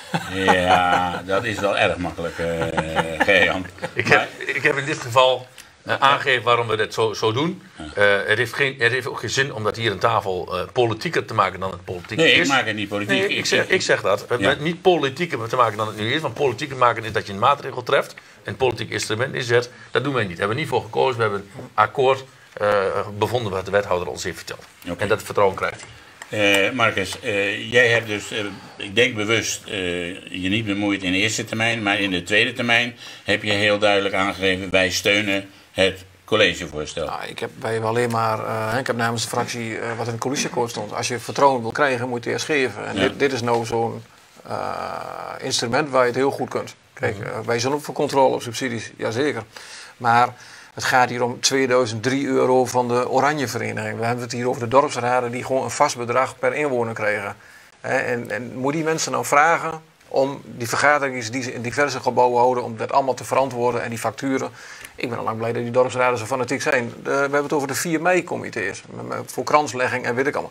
Ja, dat is wel erg makkelijk, uh, Gerjan. Ik heb, ik heb in dit geval uh, aangegeven waarom we dit zo, zo doen. Uh, het, heeft geen, het heeft ook geen zin om dat hier aan tafel uh, politieker te maken dan het politiek nee, is. Nee, ik maak het niet politiek. Nee, ik, zeg, ik zeg dat. Ja. Met niet politieker te maken dan het nu is. Want politieker maken is dat je een maatregel treft. Een politiek instrument inzet. Dat doen wij niet. Daar hebben we niet voor gekozen. We hebben een akkoord uh, bevonden wat de wethouder ons heeft verteld. Okay. En dat vertrouwen krijgt hij. Uh, Marcus, uh, jij hebt dus, uh, ik denk bewust, uh, je niet bemoeid in de eerste termijn, maar in de tweede termijn heb je heel duidelijk aangegeven: wij steunen het collegevoorstel. Nou, ik heb bij alleen maar, uh, ik heb namens de fractie uh, wat in het coalitieakkoord stond. Als je vertrouwen wil krijgen, moet je het eerst geven. En ja. dit, dit is nou zo'n uh, instrument waar je het heel goed kunt. Kijk, uh, wij zijn ook voor controle op subsidies, jazeker. Maar het gaat hier om tweeduizend drie euro van de Oranje Vereniging. We hebben het hier over de dorpsraden die gewoon een vast bedrag per inwoner krijgen. En, en moet die mensen nou vragen om die vergaderingen die ze in diverse gebouwen houden, om dat allemaal te verantwoorden en die facturen. Ik ben al lang blij dat die dorpsraden zo fanatiek zijn. De, we hebben het over de vier mei-comité's. Voor kranslegging en weet ik allemaal.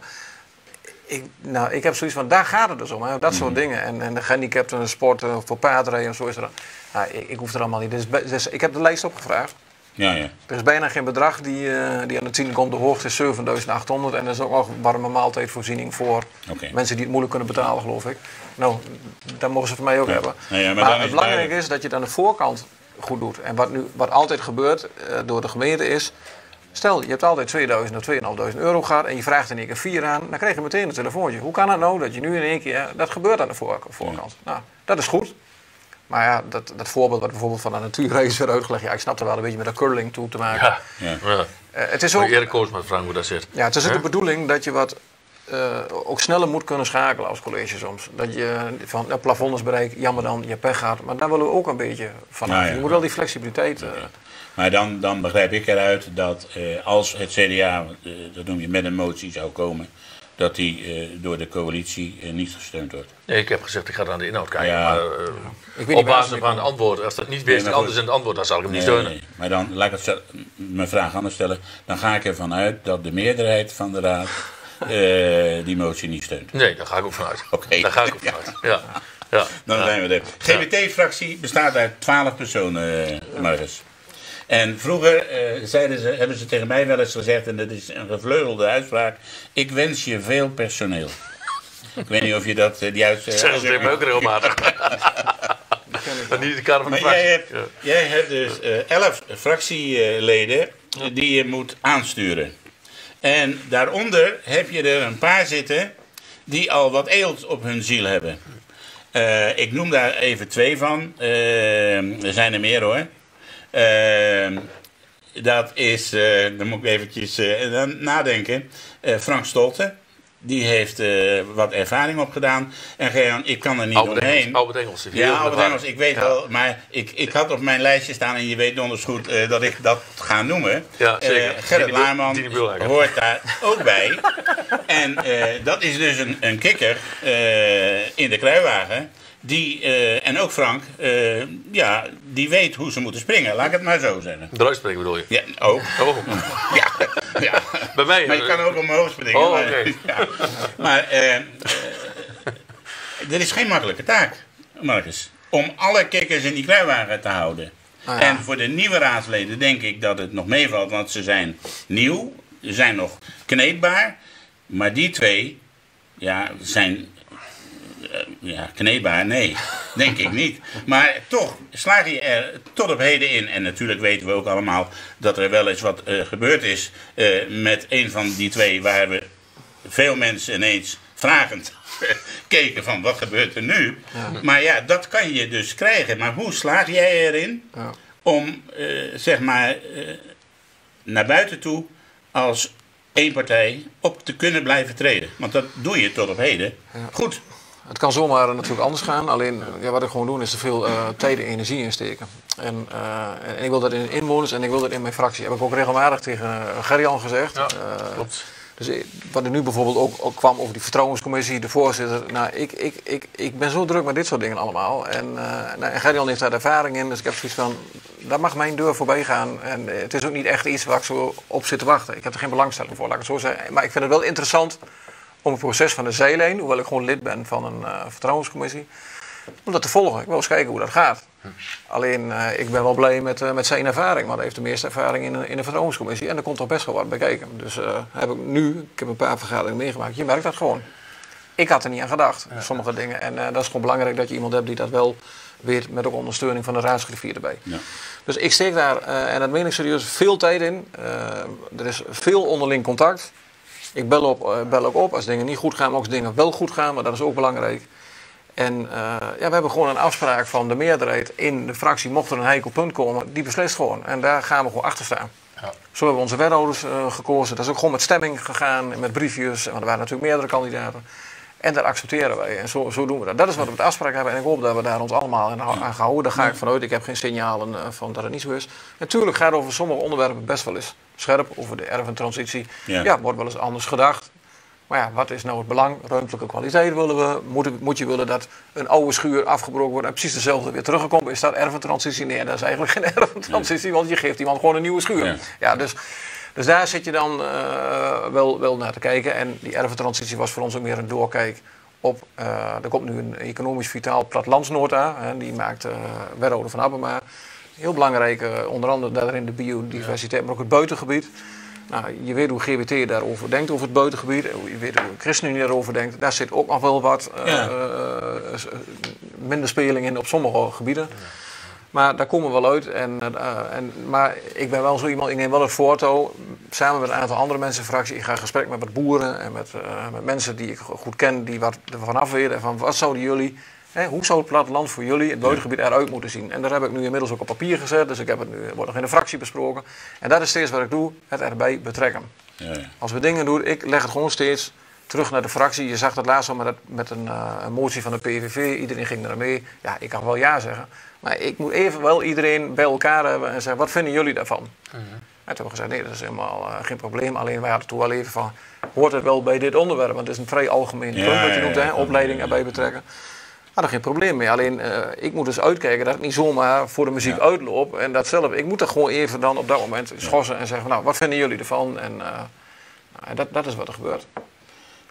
Ik, nou, ik heb zoiets van, daar gaat het dus om. Hè, dat mm. soort dingen. En, en de gehandicapten, sport, voor paardrijden en zo is er. Nou, ik, ik hoef er allemaal niet. Dus, dus, ik heb de lijst opgevraagd. Ja, ja. Er is bijna geen bedrag die, uh, die aan het zien komt. De hoogste is zevenduizend achthonderd. En er is ook nog warme maaltijdvoorziening voor okay. mensen die het moeilijk kunnen betalen, geloof ik. Nou, dat mogen ze van mij ook ja. hebben. Ja, ja, maar maar het belangrijke is dat je het aan de voorkant goed doet. En wat, nu, wat altijd gebeurt uh, door de gemeente is, stel je hebt altijd tweeduizend of tweeduizend euro gehad en je vraagt in één keer vier aan, dan krijg je meteen een telefoontje. Hoe kan het nou dat je nu in één keer, dat gebeurt aan de voor, voorkant. Ja. Nou, dat is goed. Maar ja, dat, dat voorbeeld wat bijvoorbeeld van de natuurreis werd uitgelegd, ja, ik snap er wel een beetje met de curling toe te maken. Ja, ja. ja. Uh, het is ook, Erik Koosma vragen hoe dat zit. Ja, het is ook huh? de bedoeling dat je wat uh, ook sneller moet kunnen schakelen als college soms. Dat je van het plafond is bereikt, jammer dan, je pech gaat. Maar daar willen we ook een beetje van af. Ja, ja. Je moet wel die flexibiliteit... Uh, ja. Maar dan, dan begrijp ik eruit dat uh, als het C D A, uh, dat noem je met een motie, zou komen, dat die uh, door de coalitie uh, niet gesteund wordt. Nee, ik heb gezegd, ik ga naar de inhoud kijken. Ja. Maar uh, ik weet op basis van het antwoord, als dat niet wist, nee, anders in het antwoord, dan zal ik hem nee, niet steunen. Nee. Maar dan, laat ik het, mijn vraag anders stellen, dan ga ik ervan uit dat de meerderheid van de raad uh, die motie niet steunt. Nee, daar ga ik ook vanuit. Oké. Okay. Daar ga ik ook vanuit, ja. ja. Dan ja. zijn we er. G B T-fractie bestaat uit twaalf personen, uh, Marcus. En vroeger uh, zeiden ze, hebben ze tegen mij wel eens gezegd, en dat is een gevleugelde uitspraak, ik wens je veel personeel. Ik weet niet of je dat, uh, die uitspraak... Zeggen ze tegen mij ook regelmatig. Maar niet de kader van de fractie. Jij hebt, ja. jij hebt dus uh, elf fractieleden uh, die je moet aansturen. En daaronder heb je er een paar zitten die al wat eelt op hun ziel hebben. Uh, ik noem daar even twee van. Uh, er zijn er meer hoor. Uh, dat is, uh, dan moet ik eventjes uh, nadenken, uh, Frank Stolte. Die heeft uh, wat ervaring opgedaan. En Gerjan, ik kan er niet Albert omheen. Engels, Albert Engels. Ja, Albert Engels, ik weet ja. wel. Maar ik, ik had op mijn lijstje staan, en je weet donders goed uh, dat ik dat ga noemen. Ja, zeker. Uh, Gerrit Dini, Laarman Dini Bulhagen. hoort daar ook bij. En uh, dat is dus een, een kikker uh, in de kruiwagen. Die, uh, en ook Frank, uh, ja, die weet hoe ze moeten springen. Laat ik het maar zo zeggen. Eruit springen bedoel je? Ja, ook. Oh. Ja, ja. Bij mij? Maar je kan ook omhoog springen. Oh, maar, okay. ja. maar uh, uh, er is geen makkelijke taak, Marcus. Om alle kikkers in die kruiwagen te houden. Ah, ja. En voor de nieuwe raadsleden denk ik dat het nog meevalt. Want ze zijn nieuw. Ze zijn nog kneedbaar. Maar die twee, ja, zijn... Ja, kneedbaar, nee, denk ik niet. Maar toch slaag je er tot op heden in. En natuurlijk weten we ook allemaal dat er wel eens wat uh, gebeurd is uh, met een van die twee, waar we veel mensen ineens vragend keken van wat gebeurt er nu. Ja. Maar ja, dat kan je dus krijgen. Maar hoe slaag jij erin ja. om, uh, zeg maar, uh, naar buiten toe als één partij op te kunnen blijven treden? Want dat doe je tot op heden ja. goed. Het kan zomaar natuurlijk anders gaan. Alleen ja, wat ik gewoon doe is er veel uh, tijd en energie in steken. En, uh, en ik wil dat in inwoners en ik wil dat in mijn fractie. Heb ik ook regelmatig tegen uh, Gerjan gezegd. Ja, uh, klopt. Dus wat er nu bijvoorbeeld ook, ook kwam over die vertrouwenscommissie, de voorzitter. Nou, ik, ik, ik, ik ben zo druk met dit soort dingen allemaal. En, uh, nou, en Gerjan heeft daar ervaring in. Dus ik heb zoiets van, daar mag mijn deur voorbij gaan. En uh, het is ook niet echt iets waar ik zo op zit te wachten. Ik heb er geen belangstelling voor, laat ik het zo zeggen. Maar ik vind het wel interessant om het proces van de zijlijn, hoewel ik gewoon lid ben van een uh, vertrouwenscommissie, om dat te volgen. Ik wil eens kijken hoe dat gaat. Alleen, uh, ik ben wel blij met, uh, met zijn ervaring, maar hij heeft de meeste ervaring in een, in een vertrouwenscommissie. En er komt toch best wel wat bij kijken. Dus uh, heb ik nu, ik heb een paar vergaderingen meegemaakt, je merkt dat gewoon. Ik had er niet aan gedacht, ja. sommige dingen. En uh, dat is gewoon belangrijk dat je iemand hebt die dat wel weet, met ook ondersteuning van de raadsgriffier erbij. Ja. Dus ik steek daar, uh, en dat meen ik serieus, veel tijd in. Uh, er is veel onderling contact. Ik bel, op, uh, bel ook op als dingen niet goed gaan, maar ook als dingen wel goed gaan, maar dat is ook belangrijk. En uh, ja, we hebben gewoon een afspraak van de meerderheid in de fractie, mocht er een heikel punt komen, die beslist gewoon. En daar gaan we gewoon achter staan. Ja. Zo hebben we onze wethouders uh, gekozen. Dat is ook gewoon met stemming gegaan, met briefjes, want er waren natuurlijk meerdere kandidaten. En dat accepteren wij. En zo, zo doen we dat. Dat is wat we met afspraak hebben. En ik hoop dat we daar ons allemaal aan gaan houden. Daar ga ik vanuit. Ik heb geen signalen uh, van dat het niet zo is. Natuurlijk gaat het over sommige onderwerpen best wel eens scherp. Over de erfentransitie. Ja. ja, wordt wel eens anders gedacht. Maar ja, wat is nou het belang? Ruimtelijke kwaliteit willen we. Moet, moet je willen dat een oude schuur afgebroken wordt en precies dezelfde weer teruggekomen? Is dat erfentransitie? Nee, dat is eigenlijk geen erfentransitie. Want je geeft iemand gewoon een nieuwe schuur. Ja, ja dus... Dus daar zit je dan uh, wel, wel naar te kijken. En die erfentransitie was voor ons ook meer een doorkijk op... Uh, er komt nu een economisch vitaal plattelandsnota. Hè, die maakt uh, wethouder van Abema. Heel belangrijk, uh, onder andere daarin de biodiversiteit, maar ook het buitengebied. Nou, je weet hoe G B T daarover denkt, over het buitengebied. Je weet hoe ChristenUnie daarover denkt. Daar zit ook nog wel wat uh, ja. uh, minder speling in op sommige gebieden. Ja. Maar daar komen we wel uit. En, uh, en, maar ik ben wel zo iemand, ik neem wel het voortouw. Samen met een aantal andere mensen in de fractie. Ik ga in gesprek met wat boeren en met, uh, met mensen die ik goed ken, die wat ervan af weten. Van wat zouden jullie, hè, hoe zou het platteland voor jullie, het buitengebied eruit moeten zien? En daar heb ik nu inmiddels ook op papier gezet. Dus ik heb het nu, wordt nog in de fractie besproken. En dat is steeds wat ik doe, het erbij betrekken. Ja, ja. Als we dingen doen, ik leg het gewoon steeds terug naar de fractie. Je zag dat laatst al met, het, met een, uh, een motie van de P V V. Iedereen ging er mee. Ja, ik kan wel ja zeggen. Maar ik moet even wel iedereen bij elkaar hebben en zeggen, wat vinden jullie daarvan? Mm-hmm. En toen hebben we gezegd, nee, dat is helemaal uh, geen probleem. Alleen wij hadden toen wel even van, hoort het wel bij dit onderwerp? Want het is een vrij algemeen punt ja, wat je noemt, ja, ja, opleiding ja, ja, erbij betrekken. Maar daar geen probleem mee. Alleen, uh, ik moet dus uitkijken dat ik niet zomaar voor de muziek ja. uitloop. En dat zelf, ik moet er gewoon even dan op dat moment schossen en zeggen, nou, wat vinden jullie ervan? En uh, nou, dat, dat is wat er gebeurt.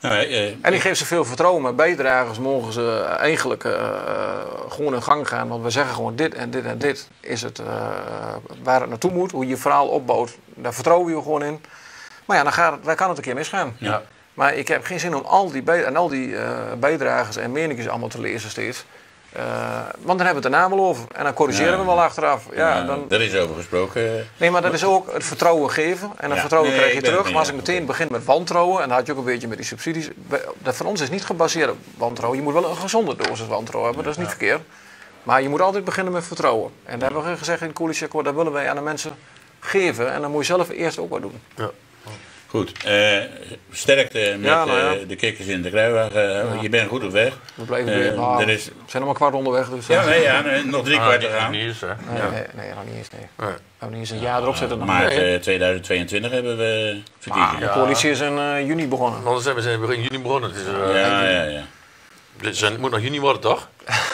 Nou, uh, en die geeft ze veel vertrouwen. Met bijdragers mogen ze eigenlijk uh, gewoon in gang gaan. Want we zeggen gewoon dit en dit en dit is het uh, waar het naartoe moet. Hoe je je verhaal opbouwt, daar vertrouwen we gewoon in. Maar ja, dan, gaat het, dan kan het een keer misgaan. Ja. Maar ik heb geen zin om al die, bij, en al die uh, bijdragers en meningjes allemaal te lezen steeds. Uh, want dan hebben we het daarna wel over. En dan corrigeren ja. we wel achteraf. Ja, ja, dan... Daar is over gesproken. Nee, maar dat is ook het vertrouwen geven. En dat ja. vertrouwen nee, krijg je terug. Ben, maar als ja, ik meteen okay. begin met wantrouwen... en dat had je ook een beetje met die subsidies... dat van ons is niet gebaseerd op wantrouwen. Je moet wel een gezonde dosis wantrouwen hebben. Dat is niet ja. verkeerd. Maar je moet altijd beginnen met vertrouwen. En daar hebben we gezegd in het coalitieakkoord... dat willen wij aan de mensen geven. En dan moet je zelf eerst ook wat doen. Ja. Goed, uh, sterkte met ja, nou ja. uh, de kikkers in de kruiwagen. Uh, ja. Je bent goed op weg. We blijven weer. Uh, nou, er is... We zijn nog maar kwart onderweg. Dus, ja, nee, ja, nee, nog drie ah, kwart te gaan. Niet eens, hè? Nee, ja. nee, nee, nog niet eens. Nee. Nee. Nog niet eens een jaar erop zitten. Uh, maart uh, tweeduizend tweeëntwintig hebben we verkiezingen. Ah, de coalitie is in uh, juni begonnen. Anders zijn we zijn begin juni begonnen. Het is, uh, ja, ja, ja. Het moet nog juni worden, toch?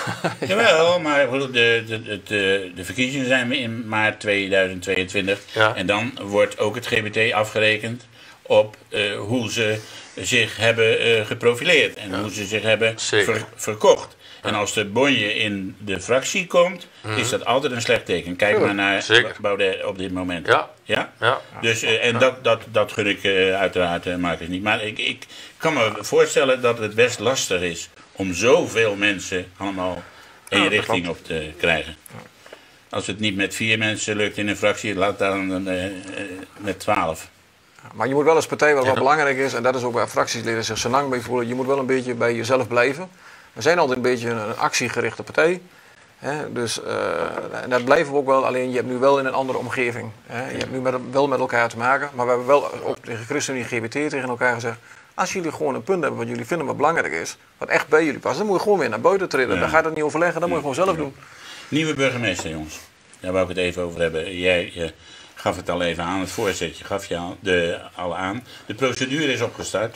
Jawel, maar de, de, de, de verkiezingen zijn in maart tweeduizend tweeëntwintig. Ja. En dan wordt ook het G B T afgerekend op uh, hoe ze zich hebben uh, geprofileerd en ja. hoe ze zich hebben ver, verkocht. Ja. En als de bonje in de fractie komt, mm-hmm. is dat altijd een slecht teken. Kijk ja. maar naar Zeker. Baudet op dit moment. Ja. Ja? Ja. Dus, uh, en ja. dat, dat, dat gun ik uh, uiteraard uh, Marcus niet. Maar ik, ik kan me voorstellen dat het best lastig is om zoveel mensen allemaal één ja, richting op te krijgen. Als het niet met vier mensen lukt in een fractie, laat dan uh, uh, met twaalf. Maar je moet wel als partij, wat, wat ja. belangrijk is, en dat is ook waar fractiesleden zich zo lang bij voelen, je moet wel een beetje bij jezelf blijven. We zijn altijd een beetje een, een actiegerichte partij. Hè? Dus uh, en dat blijven we ook wel, alleen je hebt nu wel in een andere omgeving. Hè? Je hebt nu met, wel met elkaar te maken, maar we hebben wel ook tegen ChristenUnie G B T tegen elkaar gezegd, als jullie gewoon een punt hebben wat jullie vinden wat belangrijk is, wat echt bij jullie past, dan moet je gewoon weer naar buiten treden. Ja. Dan gaat het niet overleggen, dan moet je gewoon zelf doen. Nieuwe burgemeester, jongens. Daar wou ik het even over hebben. Jij je gaf het al even aan, het voorzetje gaf je al, de, al aan. De procedure is opgestart.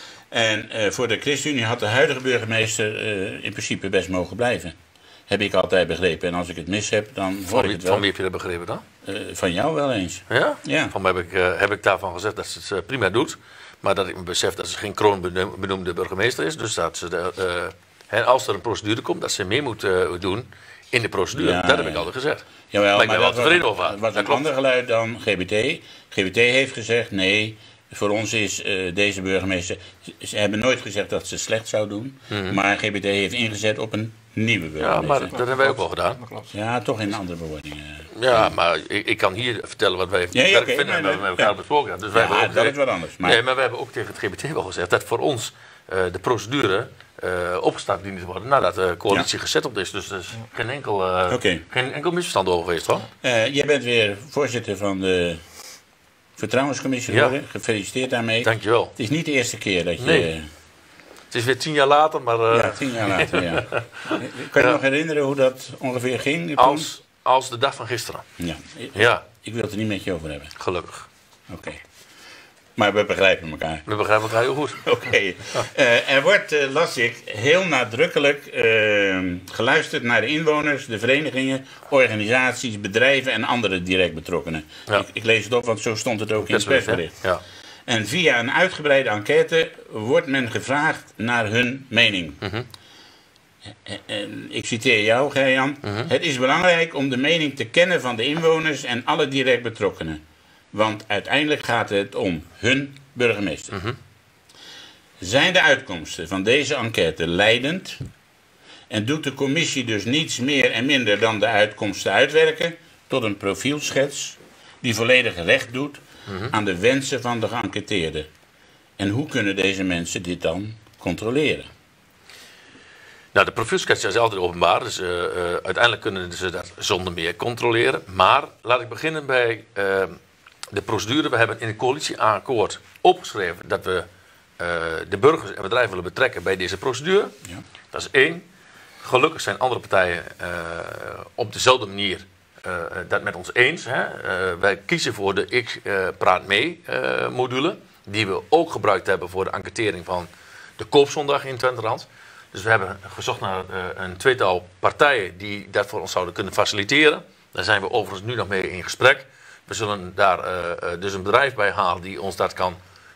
En uh, voor de ChristenUnie had de huidige burgemeester uh, in principe best mogen blijven. Heb ik altijd begrepen. En als ik het mis heb, dan hoor ik het wel. Van wie heb je dat begrepen dan? Uh, van jou wel eens. Ja? Ja. Van mij heb ik, uh, heb ik daarvan gezegd dat ze het uh, prima doet. Maar dat ik me besef dat ze geen kroonbenoemde burgemeester is. Dus dat ze, de, uh, hè, als er een procedure komt, dat ze mee moet uh, doen in de procedure. Ja, dat heb ja. ik altijd gezegd. Jawel, maar maar dat was, was, was een ander geluid dan G B T. G B T heeft gezegd, nee, voor ons is uh, deze burgemeester... Ze hebben nooit gezegd dat ze slecht zou doen. Mm-hmm. Maar G B T heeft ingezet op een nieuwe burgemeester. Ja, maar dat, dat hebben wij ook wel gedaan. Ja, toch in andere bewoordingen. Ja, maar ik, ik kan hier vertellen wat wij ja, ja, okay, vinden en wat we met elkaar ja. besproken hebben. Dus ja, wij hebben dat ook, is wat anders. Maar... Nee, maar we hebben ook tegen het G B T wel gezegd dat voor ons uh, de procedure uh, opgestart dient te worden nadat de coalitie ja. gezetteld is. Dus er is geen enkel, uh, okay. geen enkel misverstand over geweest, hoor. Uh, jij bent weer voorzitter van de Vertrouwenscommissie geworden. Ja. Gefeliciteerd daarmee. Dankjewel. Het is niet de eerste keer dat je... Nee. Het is weer tien jaar later, maar... Uh... Ja, tien jaar later, ja. Kan je ja. nog herinneren hoe dat ongeveer ging? Als, als de dag van gisteren. Ja. ja. Ik wil het er niet met je over hebben. Gelukkig. Oké. Okay. Maar we begrijpen elkaar. We begrijpen elkaar heel goed. Oké. Okay. Uh, er wordt, uh, las ik, heel nadrukkelijk uh, geluisterd naar de inwoners, de verenigingen, organisaties, bedrijven en andere direct betrokkenen. Ja. Ik, ik lees het op, want zo stond het ook in het persbericht. Ja. En via een uitgebreide enquête wordt men gevraagd naar hun mening. Mm-hmm. En ik citeer jou, Gerjan. Mm-hmm. Het is belangrijk om de mening te kennen van de inwoners en alle direct betrokkenen. Want uiteindelijk gaat het om hun burgemeester. Mm-hmm. Zijn de uitkomsten van deze enquête leidend? En doet de commissie dus niets meer en minder dan de uitkomsten uitwerken tot een profielschets die volledig recht doet mm-hmm. aan de wensen van de geënquêteerden? En hoe kunnen deze mensen dit dan controleren? Nou, de profielschets is altijd openbaar, dus uh, uh, uiteindelijk kunnen ze dat zonder meer controleren. Maar laat ik beginnen bij uh, de procedure. We hebben in het coalitieakkoord opgeschreven dat we uh, de burgers en bedrijven willen betrekken bij deze procedure. Ja. Dat is één. Gelukkig zijn andere partijen uh, op dezelfde manier uh, dat met ons eens. Hè. Uh, wij kiezen voor de Ik uh, Praat Mee uh, module, die we ook gebruikt hebben voor de enquêtering van de koopzondag in Twenterand. Dus we hebben gezocht naar uh, een tweetal partijen die dat voor ons zouden kunnen faciliteren. Daar zijn we overigens nu nog mee in gesprek. We zullen daar uh, uh, dus een bedrijf bij halen die ons dat kan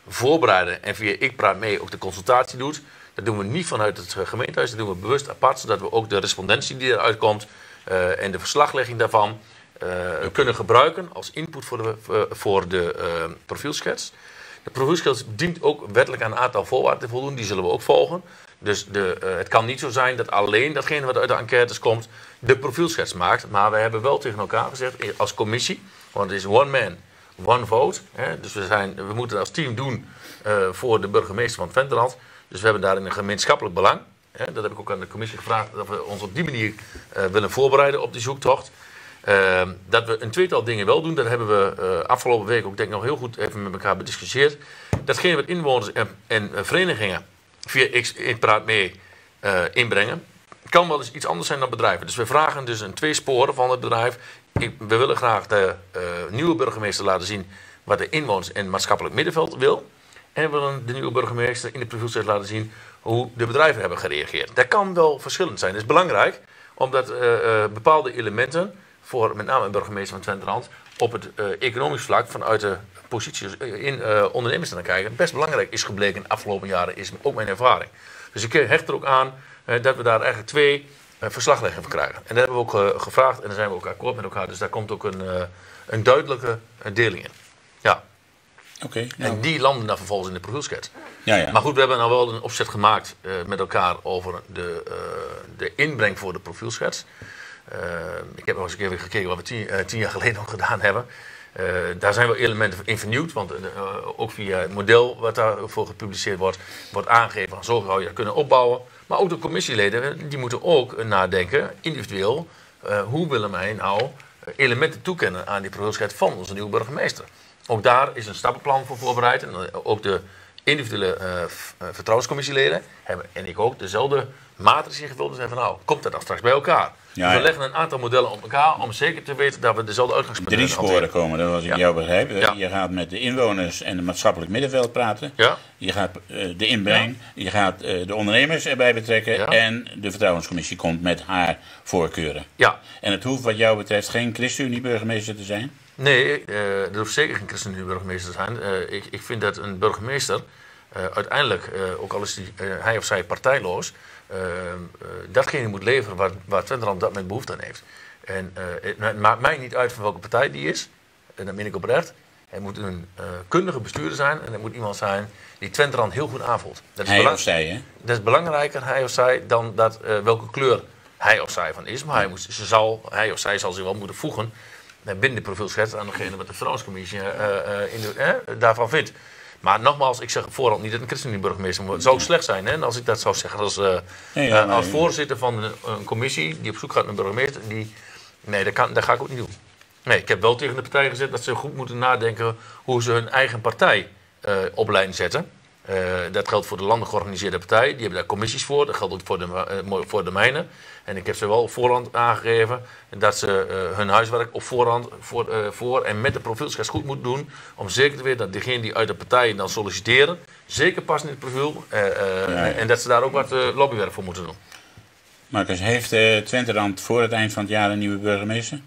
voorbereiden en via Ik Praat Mee ook de consultatie doet. Dat doen we niet vanuit het gemeentehuis, dat doen we bewust apart, zodat we ook de respondentie die eruit komt uh, en de verslaglegging daarvan uh, kunnen gebruiken als input voor de, uh, voor de uh, profielschets. De profielschets dient ook wettelijk aan een aantal voorwaarden te voldoen, die zullen we ook volgen. Dus de, uh, het kan niet zo zijn dat alleen datgene wat uit de enquêtes komt de profielschets maakt. Maar we hebben wel tegen elkaar gezegd als commissie, want het is one man, one vote. Hè, dus we, zijn, we moeten het als team doen uh, voor de burgemeester van Twenterand. Dus we hebben daarin een gemeenschappelijk belang. Hè, dat heb ik ook aan de commissie gevraagd, dat we ons op die manier uh, willen voorbereiden op die zoektocht. Uh, dat we een tweetal dingen wel doen, dat hebben we uh, afgelopen week ook denk ik nog heel goed even met elkaar bediscussieerd. Datgene wat inwoners en, en uh, verenigingen via Ik Praat Mee uh, inbrengen, kan wel eens iets anders zijn dan bedrijven. Dus we vragen dus een twee sporen van het bedrijf. Ik, we willen graag de uh, nieuwe burgemeester laten zien wat de inwoners en maatschappelijk middenveld wil. En we willen de nieuwe burgemeester in de profielschets laten zien hoe de bedrijven hebben gereageerd. Dat kan wel verschillend zijn. Dat is belangrijk, omdat uh, uh, bepaalde elementen voor met name een burgemeester van Twenterand op het uh, economisch vlak vanuit de posities in uh, ondernemers te gaan kijken best belangrijk is gebleken de afgelopen jaren, is ook mijn ervaring. Dus ik hecht er ook aan uh, dat we daar eigenlijk twee uh, verslagleggingen van krijgen. En dat hebben we ook uh, gevraagd en daar zijn we ook akkoord met elkaar. Dus daar komt ook een, uh, een duidelijke uh, deling in. Ja. Okay, nou. En die landen dan vervolgens in de profielschets. Ja, ja. Maar goed, we hebben nou wel een opzet gemaakt uh, met elkaar over de, uh, de inbreng voor de profielschets. Uh, ik heb nog eens een keer weer gekeken wat we tien, uh, tien jaar geleden nog gedaan hebben. Uh, daar zijn wel elementen in vernieuwd, want uh, ook via het model wat daarvoor gepubliceerd wordt, wordt aangegeven van zo zou je dat kunnen opbouwen. Maar ook de commissieleden, die moeten ook nadenken, individueel, uh, hoe willen wij nou elementen toekennen aan die profielschets van onze nieuwe burgemeester. Ook daar is een stappenplan voor voorbereid en uh, ook de individuele uh, vertrouwenscommissieleden hebben en ik ook dezelfde matrix ingevuld en zeggen van nou, komt dat dan straks bij elkaar? Ja, dus we ja. leggen een aantal modellen op elkaar om zeker te weten dat we dezelfde uitgangspunten Drie hebben. sporen komen, dat was ik ja. jou begrijp. Ja. Je gaat met de inwoners en het maatschappelijk middenveld praten. Ja. Je gaat uh, de inbreng, ja. je gaat uh, de ondernemers erbij betrekken Ja. en de vertrouwenscommissie komt met haar voorkeuren. Ja. En het hoeft wat jou betreft geen ChristenUnie-burgemeester te zijn? Nee, uh, er hoeft zeker geen ChristenUnie-burgemeester te zijn. Uh, ik, ik vind dat een burgemeester uh, uiteindelijk, uh, ook al is die, uh, hij of zij partijloos, uh, uh, datgene moet leveren waar, waar Twenterand op dat moment behoefte aan heeft. En uh, het, het maakt mij niet uit van welke partij die is, en dat meen ik oprecht. Hij moet een uh, kundige bestuurder zijn en er moet iemand zijn die Twenterand heel goed aanvoelt. Dat is hij of zij, hè? Dat is belangrijker, hij of zij, dan dat, uh, welke kleur hij of zij van is. Maar hij, moet, ze zal, hij of zij zal zich wel moeten voegen binnen de profielschets aan degene wat de vertrouwenscommissie uh, uh, in de, uh, daarvan vindt. Maar nogmaals, ik zeg op voorhand niet dat een ChristenUnie-burgemeester moet. Het zou slecht zijn hè, als ik dat zou zeggen als, uh, nee, ja, uh, als voorzitter van een, een commissie die op zoek gaat naar een burgemeester. Die, nee, dat, kan, dat ga ik ook niet doen. Nee, ik heb wel tegen de partij gezet dat ze goed moeten nadenken hoe ze hun eigen partij uh, op lijn zetten. Uh, dat geldt voor de landelijk georganiseerde partij. Die hebben daar commissies voor. Dat geldt ook voor de, uh, voor de mijne. En ik heb ze wel op voorhand aangegeven dat ze uh, hun huiswerk op voorhand voor, uh, voor en met de profielschets goed moeten doen. Om zeker te weten dat degenen die uit de partijen dan solliciteren, zeker passen in het profiel. Uh, uh, ja, ja. En dat ze daar ook wat uh, lobbywerk voor moeten doen. Marcus, heeft uh, Twenterand voor het eind van het jaar een nieuwe burgemeester?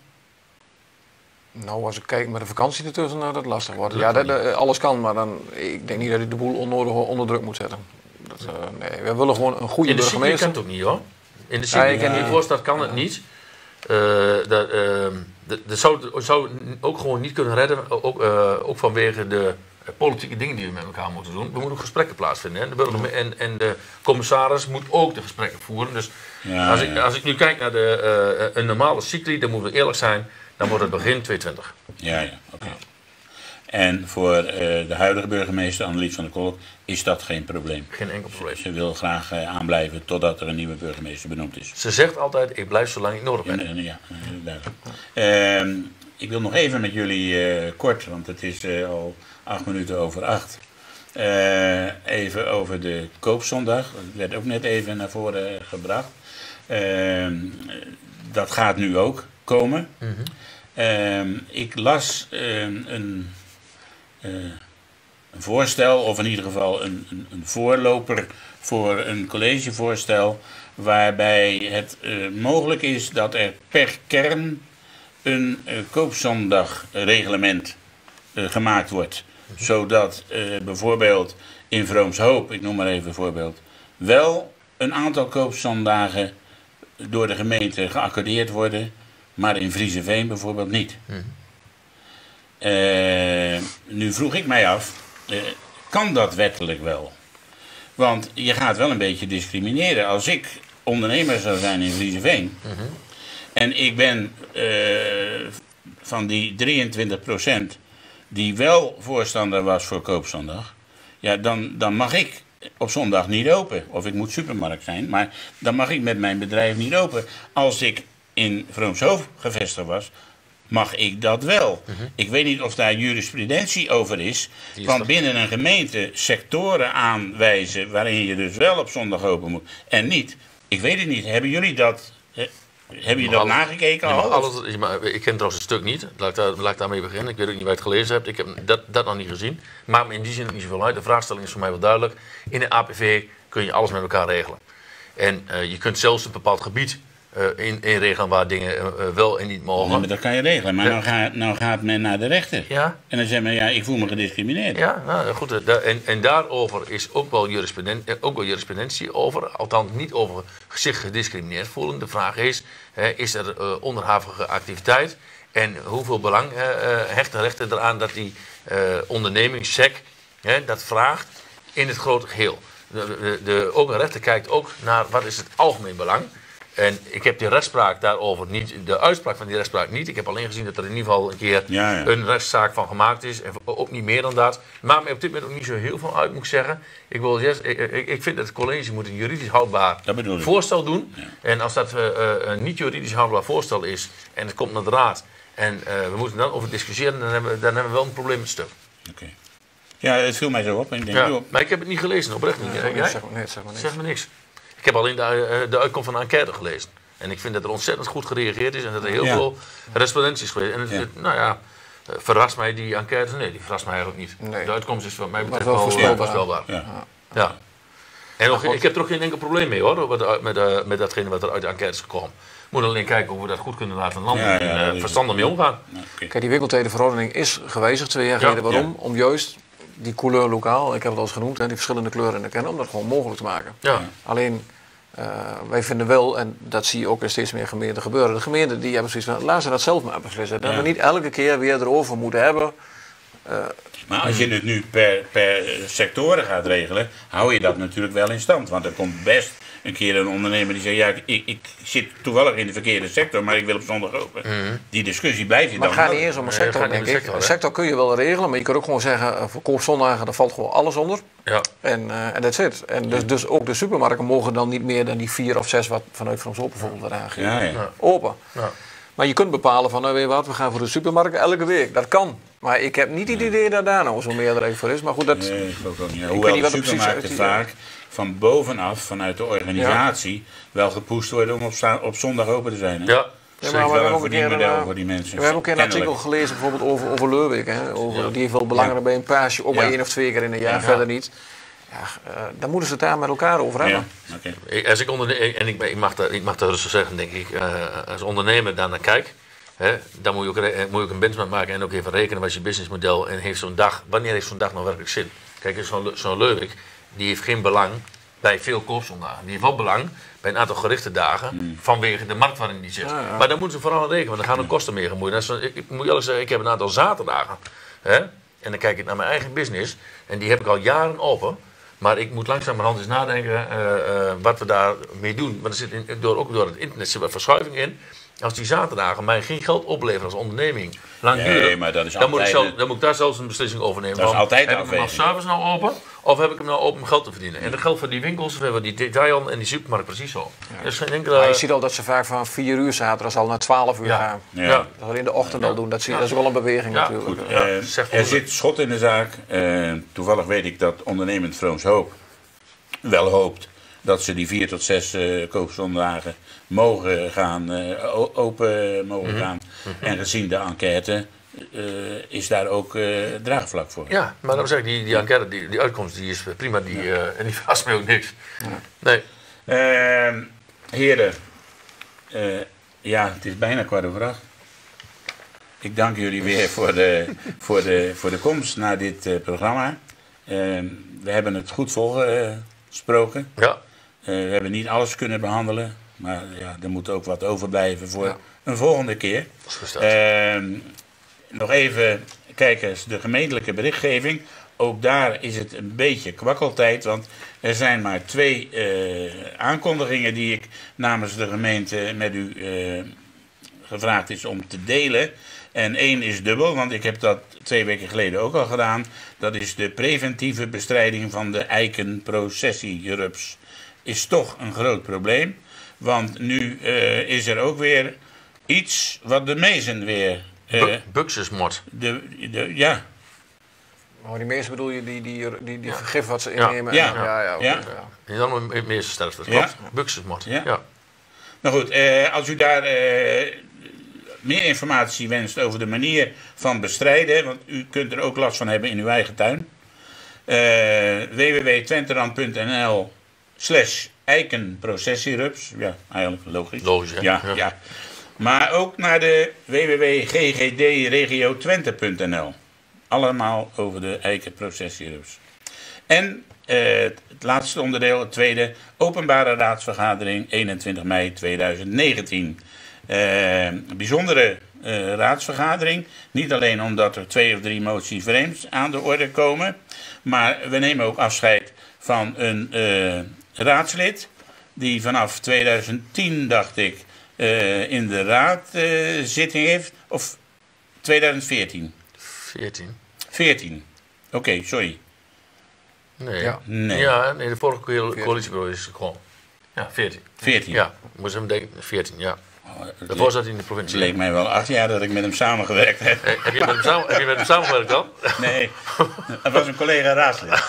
Nou, als ik kijk met de vakantie ertussen, nou, dat lastig wordt. Ja, dat, uh, alles kan, maar dan, ik denk niet dat ik de boel onnodig onder druk moet zetten. Dat, uh, nee, we willen gewoon een goede in de burgemeester. kan het ook niet hoor. In de ja, in die voorstad kan het niet. Uh, dat, uh, dat, dat zou, zou ook gewoon niet kunnen redden, ook, uh, ook vanwege de politieke dingen die we met elkaar moeten doen. We moeten ook gesprekken plaatsvinden. Hè? De burgemeester en, en de commissaris moet ook de gesprekken voeren. Dus ja, als, ik, ja. als ik nu kijk naar de, uh, een normale cycli, dan moeten we eerlijk zijn, dan wordt het begin tweeduizend twintig. Ja, ja, oké. Okay. En voor uh, de huidige burgemeester, Annelies van der Kolk, is dat geen probleem? Geen enkel probleem. Ze, ze wil graag uh, aanblijven totdat er een nieuwe burgemeester benoemd is. Ze zegt altijd, ik blijf zolang ik nodig ben. Ja, ja, duidelijk. Uh, ik wil nog even met jullie uh, kort, want het is uh, al acht minuten over acht. Uh, even over de koopzondag. Dat werd ook net even naar voren gebracht. Uh, dat gaat nu ook komen. Mm-hmm. Uh, ik las uh, een, uh, een voorstel, of in ieder geval een, een, een voorloper voor een collegevoorstel, waarbij het uh, mogelijk is dat er per kern een uh, koopzondagreglement uh, gemaakt wordt. Zodat uh, bijvoorbeeld in Vroomshoop, ik noem maar even een voorbeeld, wel een aantal koopzondagen door de gemeente geaccordeerd worden, maar in Vriezeveen bijvoorbeeld niet. Mm. Uh, nu vroeg ik mij af, uh, kan dat wettelijk wel? Want je gaat wel een beetje discrimineren. Als ik ondernemer zou zijn in Vriezeveen, mm-hmm. en ik ben uh, van die drieëntwintig procent die wel voorstander was voor koopzondag, ja, dan, dan mag ik op zondag niet open. Of ik moet supermarkt zijn, maar dan mag ik met mijn bedrijf niet open. Als ik in Vroomshoop gevestigd was, mag ik dat wel. Uh-huh. Ik weet niet of daar jurisprudentie over is. is want toch... binnen een gemeente sectoren aanwijzen waarin je dus wel op zondag open moet en niet. Ik weet het niet. Hebben jullie dat, eh, hebben jullie dat alles, nagekeken al? Alles, maar, ik ken trouwens het stuk niet. Laat ik, daar, laat ik daarmee beginnen. Ik weet ook niet waar je het gelezen hebt. Ik heb dat, dat nog niet gezien. Maakt me in die zin niet zoveel uit. De vraagstelling is voor mij wel duidelijk. In een A P V kun je alles met elkaar regelen. En uh, je kunt zelfs een bepaald gebied Uh, in, in regelen waar dingen uh, wel en niet mogen. Nee, maar dat kan je regelen. Maar ja. nou, gaat, nou gaat men naar de rechter. Ja. En dan zegt men, ja, ik voel me gediscrimineerd. Ja, nou goed. Da- en, en daarover is ook wel, jurisprudentie, ook wel jurisprudentie over. Althans niet over zich gediscrimineerd voelen. De vraag is, uh, is er uh, onderhavige activiteit? En hoeveel belang uh, uh, hecht de rechter eraan dat die uh, onderneming, S E C, uh, dat vraagt in het grote geheel. De, de, de, ook een rechter kijkt ook naar wat is het algemeen belang. En ik heb die rechtspraak daarover niet, de uitspraak van die rechtspraak niet. Ik heb alleen gezien dat er in ieder geval een keer ja, ja. een rechtszaak van gemaakt is. En ook niet meer dan dat. Maakt mij op dit moment ook niet zo heel veel uit, moet ik zeggen. Ik, wil, yes, ik, ik, ik vind dat het college moet een juridisch houdbaar voorstel doen. Ja. En als dat uh, een niet juridisch houdbaar voorstel is en het komt naar de raad en uh, we moeten dan over discussiëren, dan hebben, we, dan hebben we wel een probleem met het stuk. Okay. Ja, het viel mij zo op. En ik denk, ja, maar ik heb het niet gelezen, oprecht niet. Nee, nee, zeg, nee, zeg maar niks. Zeg me niks. Ik heb alleen de, de uitkomst van de enquête gelezen. En ik vind dat er ontzettend goed gereageerd is en dat er heel ja. veel respondenties geweest. En het, ja. het, nou ja, verrast mij die enquête? Nee, die verrast mij eigenlijk niet. Nee. De uitkomst is wat mij betreft wel voorspelbaar. Ja. Ja. Ja. En nog, ik heb er ook geen enkel probleem mee hoor, met, met, uh, met datgene wat er uit de enquête is gekomen. We moeten alleen kijken hoe we dat goed kunnen laten landen ja, ja, en uh, verstandig mee omgaan. Ja, okay. Kijk, die winkeltijdenverordening is gewijzigd twee jaar geleden. Ja. Waarom? Ja. Om juist die couleur lokaal, ik heb het al eens genoemd, hè, die verschillende kleuren in te kennen, om dat gewoon mogelijk te maken. Ja. Alleen, uh, wij vinden wel, en dat zie je ook in steeds meer gemeenten gebeuren, de gemeenten die hebben zoiets van, laten ze dat zelf maar beslissen. Dat ja. we niet elke keer weer erover moeten hebben. Uh, maar als je het nu per, per sectoren gaat regelen, hou je dat natuurlijk wel in stand. Want er komt best een keer een ondernemer die zegt, ja, ik, ik zit toevallig in de verkeerde sector, maar ik wil op zondag open. Mm-hmm. Die discussie blijft je maar dan. Maar het gaat niet eens om een sector, nee, denk ik. Sector, een sector kun je wel regelen, maar je kunt ook gewoon zeggen, voor koopzondagen, daar valt gewoon alles onder. Ja. En uh, that's it. En dus, dus ook de supermarkten mogen dan niet meer dan die vier of zes wat vanuit Vroomshoop bijvoorbeeld wordt aangegeven. Ja, ja. Open. Ja. Maar je kunt bepalen van, nou weet je wat, we gaan voor de supermarkt elke week. Dat kan. Maar ik heb niet het idee dat daar nou zo'n meerderheid voor is. Maar goed, dat... Nee, ik ook niet. Hoewel de supermarkten vaak van bovenaf, vanuit de organisatie, ja. wel gepoest worden om op, op zondag open te zijn. Hè? Ja. Ja, maar we hebben ook een keer een, voor die mensen. We hebben ook een artikel gelezen bijvoorbeeld over, over Leurwijk. Hè? Over, ja. Die heeft wel belangrijk ja. bij een paasje, ook ja. maar één of twee keer in een jaar, ja. verder niet. Ja, uh, dan moeten ze het daar met elkaar over hebben. Ja. Okay. Als ik onderne- en ik, ik, mag dat, ik mag dat rustig zeggen, denk ik. Uh, als ondernemer daar naar kijk, hè, dan moet je, ook re- moet je ook een benchmark maken en ook even rekenen wat je businessmodel en heeft zo'n dag, wanneer heeft zo'n dag nou werkelijk zin? Kijk, zo'n, zo'n Leurwijk, die heeft geen belang bij veel koopzondagen. Die heeft wel belang bij een aantal gerichte dagen mm. vanwege de markt waarin die zit. Ja, ja. Maar daar moeten ze vooral aan rekenen, want dan gaan de kosten mee gemoeid. Ik, ik moet eerlijk zeggen, ik heb een aantal zaterdagen. Hè, en dan kijk ik naar mijn eigen business en die heb ik al jaren open. Maar ik moet langzamerhand eens nadenken uh, uh, wat we daarmee doen. Want er zit in, door, ook door het internet zit wat verschuiving in. Als die zaterdagen mij geen geld opleveren als onderneming, langdurig, nee, maar dat is dan, moet ik zelf, dan moet ik daar zelfs een beslissing over nemen. Dat is altijd heb ik hem als service nou open of heb ik hem nou open om geld te verdienen? En dat geldt voor die winkels, we hebben die detail en die supermarkt precies zo. Ja. Dus geen enkele... Maar je ziet al dat ze vaak van vier uur zaterdag al naar twaalf uur ja. gaan. Ja. Ja. Dat we in de ochtend ja. al doen, dat, zie, ja. dat is wel een beweging ja. natuurlijk. Goed, ja. uh, er zit schot in de zaak. Uh, toevallig weet ik dat ondernemend Vroomshoop wel hoopt dat ze die vier tot zes uh, koopzondagen mogen gaan, uh, open mogen mm-hmm. gaan. Mm-hmm. En gezien de enquête uh, is daar ook uh, draagvlak voor. Ja, maar dan zeg ik, die, die enquête, die, die uitkomst, die is prima die, uh, en die verrast mij ook niks. Ja. Nee. Uh, heren, uh, ja, het is bijna kwart over acht. Ik dank jullie weer voor de, voor de, voor de komst naar dit uh, programma. Uh, we hebben het goed volgesproken. Ja. Uh, we hebben niet alles kunnen behandelen. Maar ja, er moet ook wat overblijven voor ja. een volgende keer. Uh, nog even, kijkers, de gemeentelijke berichtgeving. Ook daar is het een beetje kwakkeltijd. Want er zijn maar twee uh, aankondigingen die ik namens de gemeente met u uh, gevraagd is om te delen. En één is dubbel, want ik heb dat twee weken geleden ook al gedaan. Dat is de preventieve bestrijding van de eikenprocessierups. Is toch een groot probleem. Want nu uh, is er ook weer iets wat de mezen weer... Uh, Buxusmot. De, de, ja. Maar die mezen bedoel je, die, die, die, die ja. vergif wat ze ja. innemen? Ja, en, ja, ja, okay, ja. ja. En dan een meestersterfte, dat klopt. Ja. Buxusmot. Ja. ja. Nou goed, uh, als u daar... Uh, meer informatie wenst over de manier van bestrijden, want u kunt er ook last van hebben in uw eigen tuin. Uh, w w w punt twenterand punt n l slash eikenprocessierups. Ja, eigenlijk logisch. Logisch, hè? Ja, ja. ja. Maar ook naar de w w w punt g g d regio twente punt n l. Allemaal over de eikenprocessierups. En uh, het laatste onderdeel, het tweede, openbare raadsvergadering eenentwintig mei tweeduizend negentien. Uh, een bijzondere uh, raadsvergadering. Niet alleen omdat er twee of drie moties vreemds aan de orde komen. Maar we nemen ook afscheid van een uh, raadslid. Die vanaf tweeduizend tien, dacht ik, uh, in de raad uh, zitting heeft. Of tweeduizend veertien? veertien. veertien. Oké, okay, sorry. Nee. Ja, nee. Ja, nee, de vorige coalitieperiode is gewoon. Ja, veertien. veertien. Ja, moest hem denken, veertien, ja. Daarvoor zat hij in de provincie. Het leek mij wel acht jaar dat ik met hem samengewerkt heb. Hey, heb, je met hem samen, heb je met hem samengewerkt dan? Nee, dat was een collega raadslid.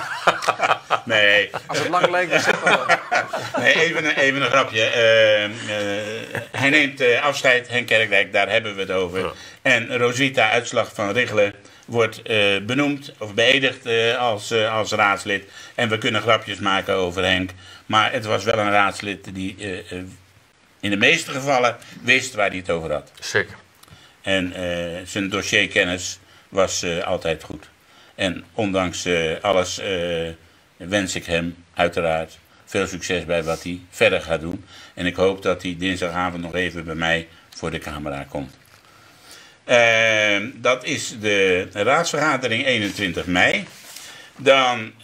Nee. Als het lang leek, is het wel. Nee, even, een, even een grapje. Uh, uh, hij neemt uh, afscheid, Henk Kerkwijk, daar hebben we het over. Ja. En Roswitha Uitslag van Riggelen wordt uh, benoemd of beëdigd uh, als, uh, als raadslid. En we kunnen grapjes maken over Henk. Maar het was wel een raadslid die... Uh, uh, in de meeste gevallen wist waar hij het over had. Zeker. En uh, zijn dossierkennis was uh, altijd goed. En ondanks uh, alles uh, wens ik hem uiteraard veel succes bij wat hij verder gaat doen. En ik hoop dat hij dinsdagavond nog even bij mij voor de camera komt. Uh, dat is de raadsvergadering eenentwintig mei. Dan uh,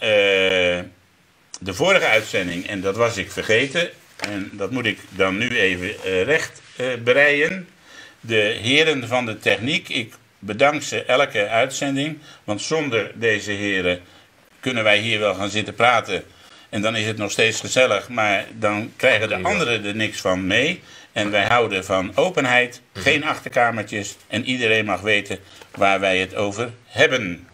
de vorige uitzending, en dat was ik vergeten... En dat moet ik dan nu even uh, recht uh, breien. De heren van de techniek, ik bedank ze elke uitzending. Want zonder deze heren kunnen wij hier wel gaan zitten praten. En dan is het nog steeds gezellig. Maar dan krijgen de anderen er niks van mee. En wij houden van openheid, geen achterkamertjes. En iedereen mag weten waar wij het over hebben.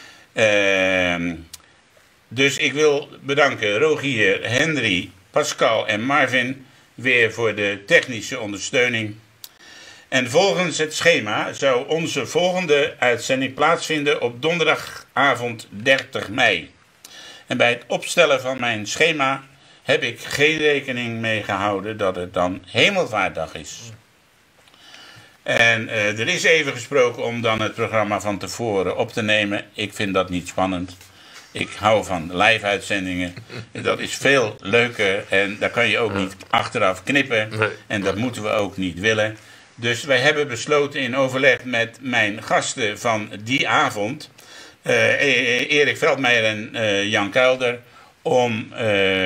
Uh, dus ik wil bedanken Rogier, Henry... Pascal en Marvin weer voor de technische ondersteuning. En volgens het schema zou onze volgende uitzending plaatsvinden op donderdagavond dertig mei. En bij het opstellen van mijn schema heb ik geen rekening mee gehouden dat het dan Hemelvaartdag is. En uh, er is even gesproken om dan het programma van tevoren op te nemen. Ik vind dat niet spannend. Ik hou van live-uitzendingen. Dat is veel leuker en daar kan je ook niet achteraf knippen. En dat moeten we ook niet willen. Dus wij hebben besloten in overleg met mijn gasten van die avond... Uh, Erik Veldmeijer en uh, Jan Kuilder... om uh,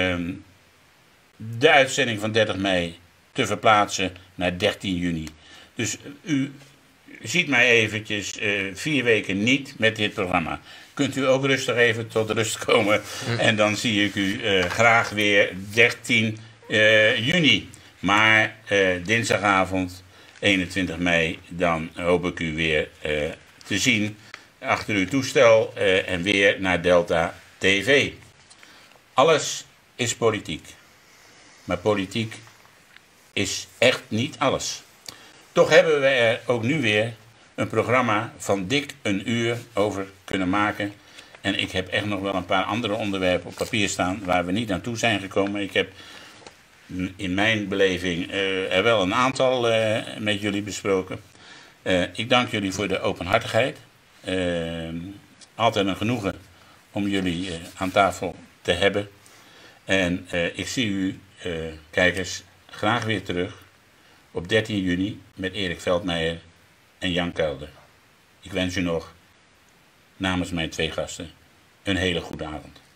de uitzending van dertig mei te verplaatsen naar dertien juni. Dus u ziet mij eventjes uh, vier weken niet met dit programma. Kunt u ook rustig even tot rust komen. En dan zie ik u uh, graag weer dertien juni. Maar uh, dinsdagavond eenentwintig mei, dan hoop ik u weer uh, te zien achter uw toestel uh, en weer naar Delta T V. Alles is politiek. Maar politiek is echt niet alles. Toch hebben we er ook nu weer een programma van dik een uur over kunnen maken. En ik heb echt nog wel een paar andere onderwerpen op papier staan waar we niet aan toe zijn gekomen. Ik heb in mijn beleving uh, er wel een aantal uh, met jullie besproken. Uh, ik dank jullie voor de openhartigheid. Uh, altijd een genoegen om jullie uh, aan tafel te hebben. En uh, ik zie u, uh, kijkers, graag weer terug op dertien juni met Erik Veldmeijer en Jan Kelder. Ik wens u nog, namens mijn twee gasten, een hele goede avond.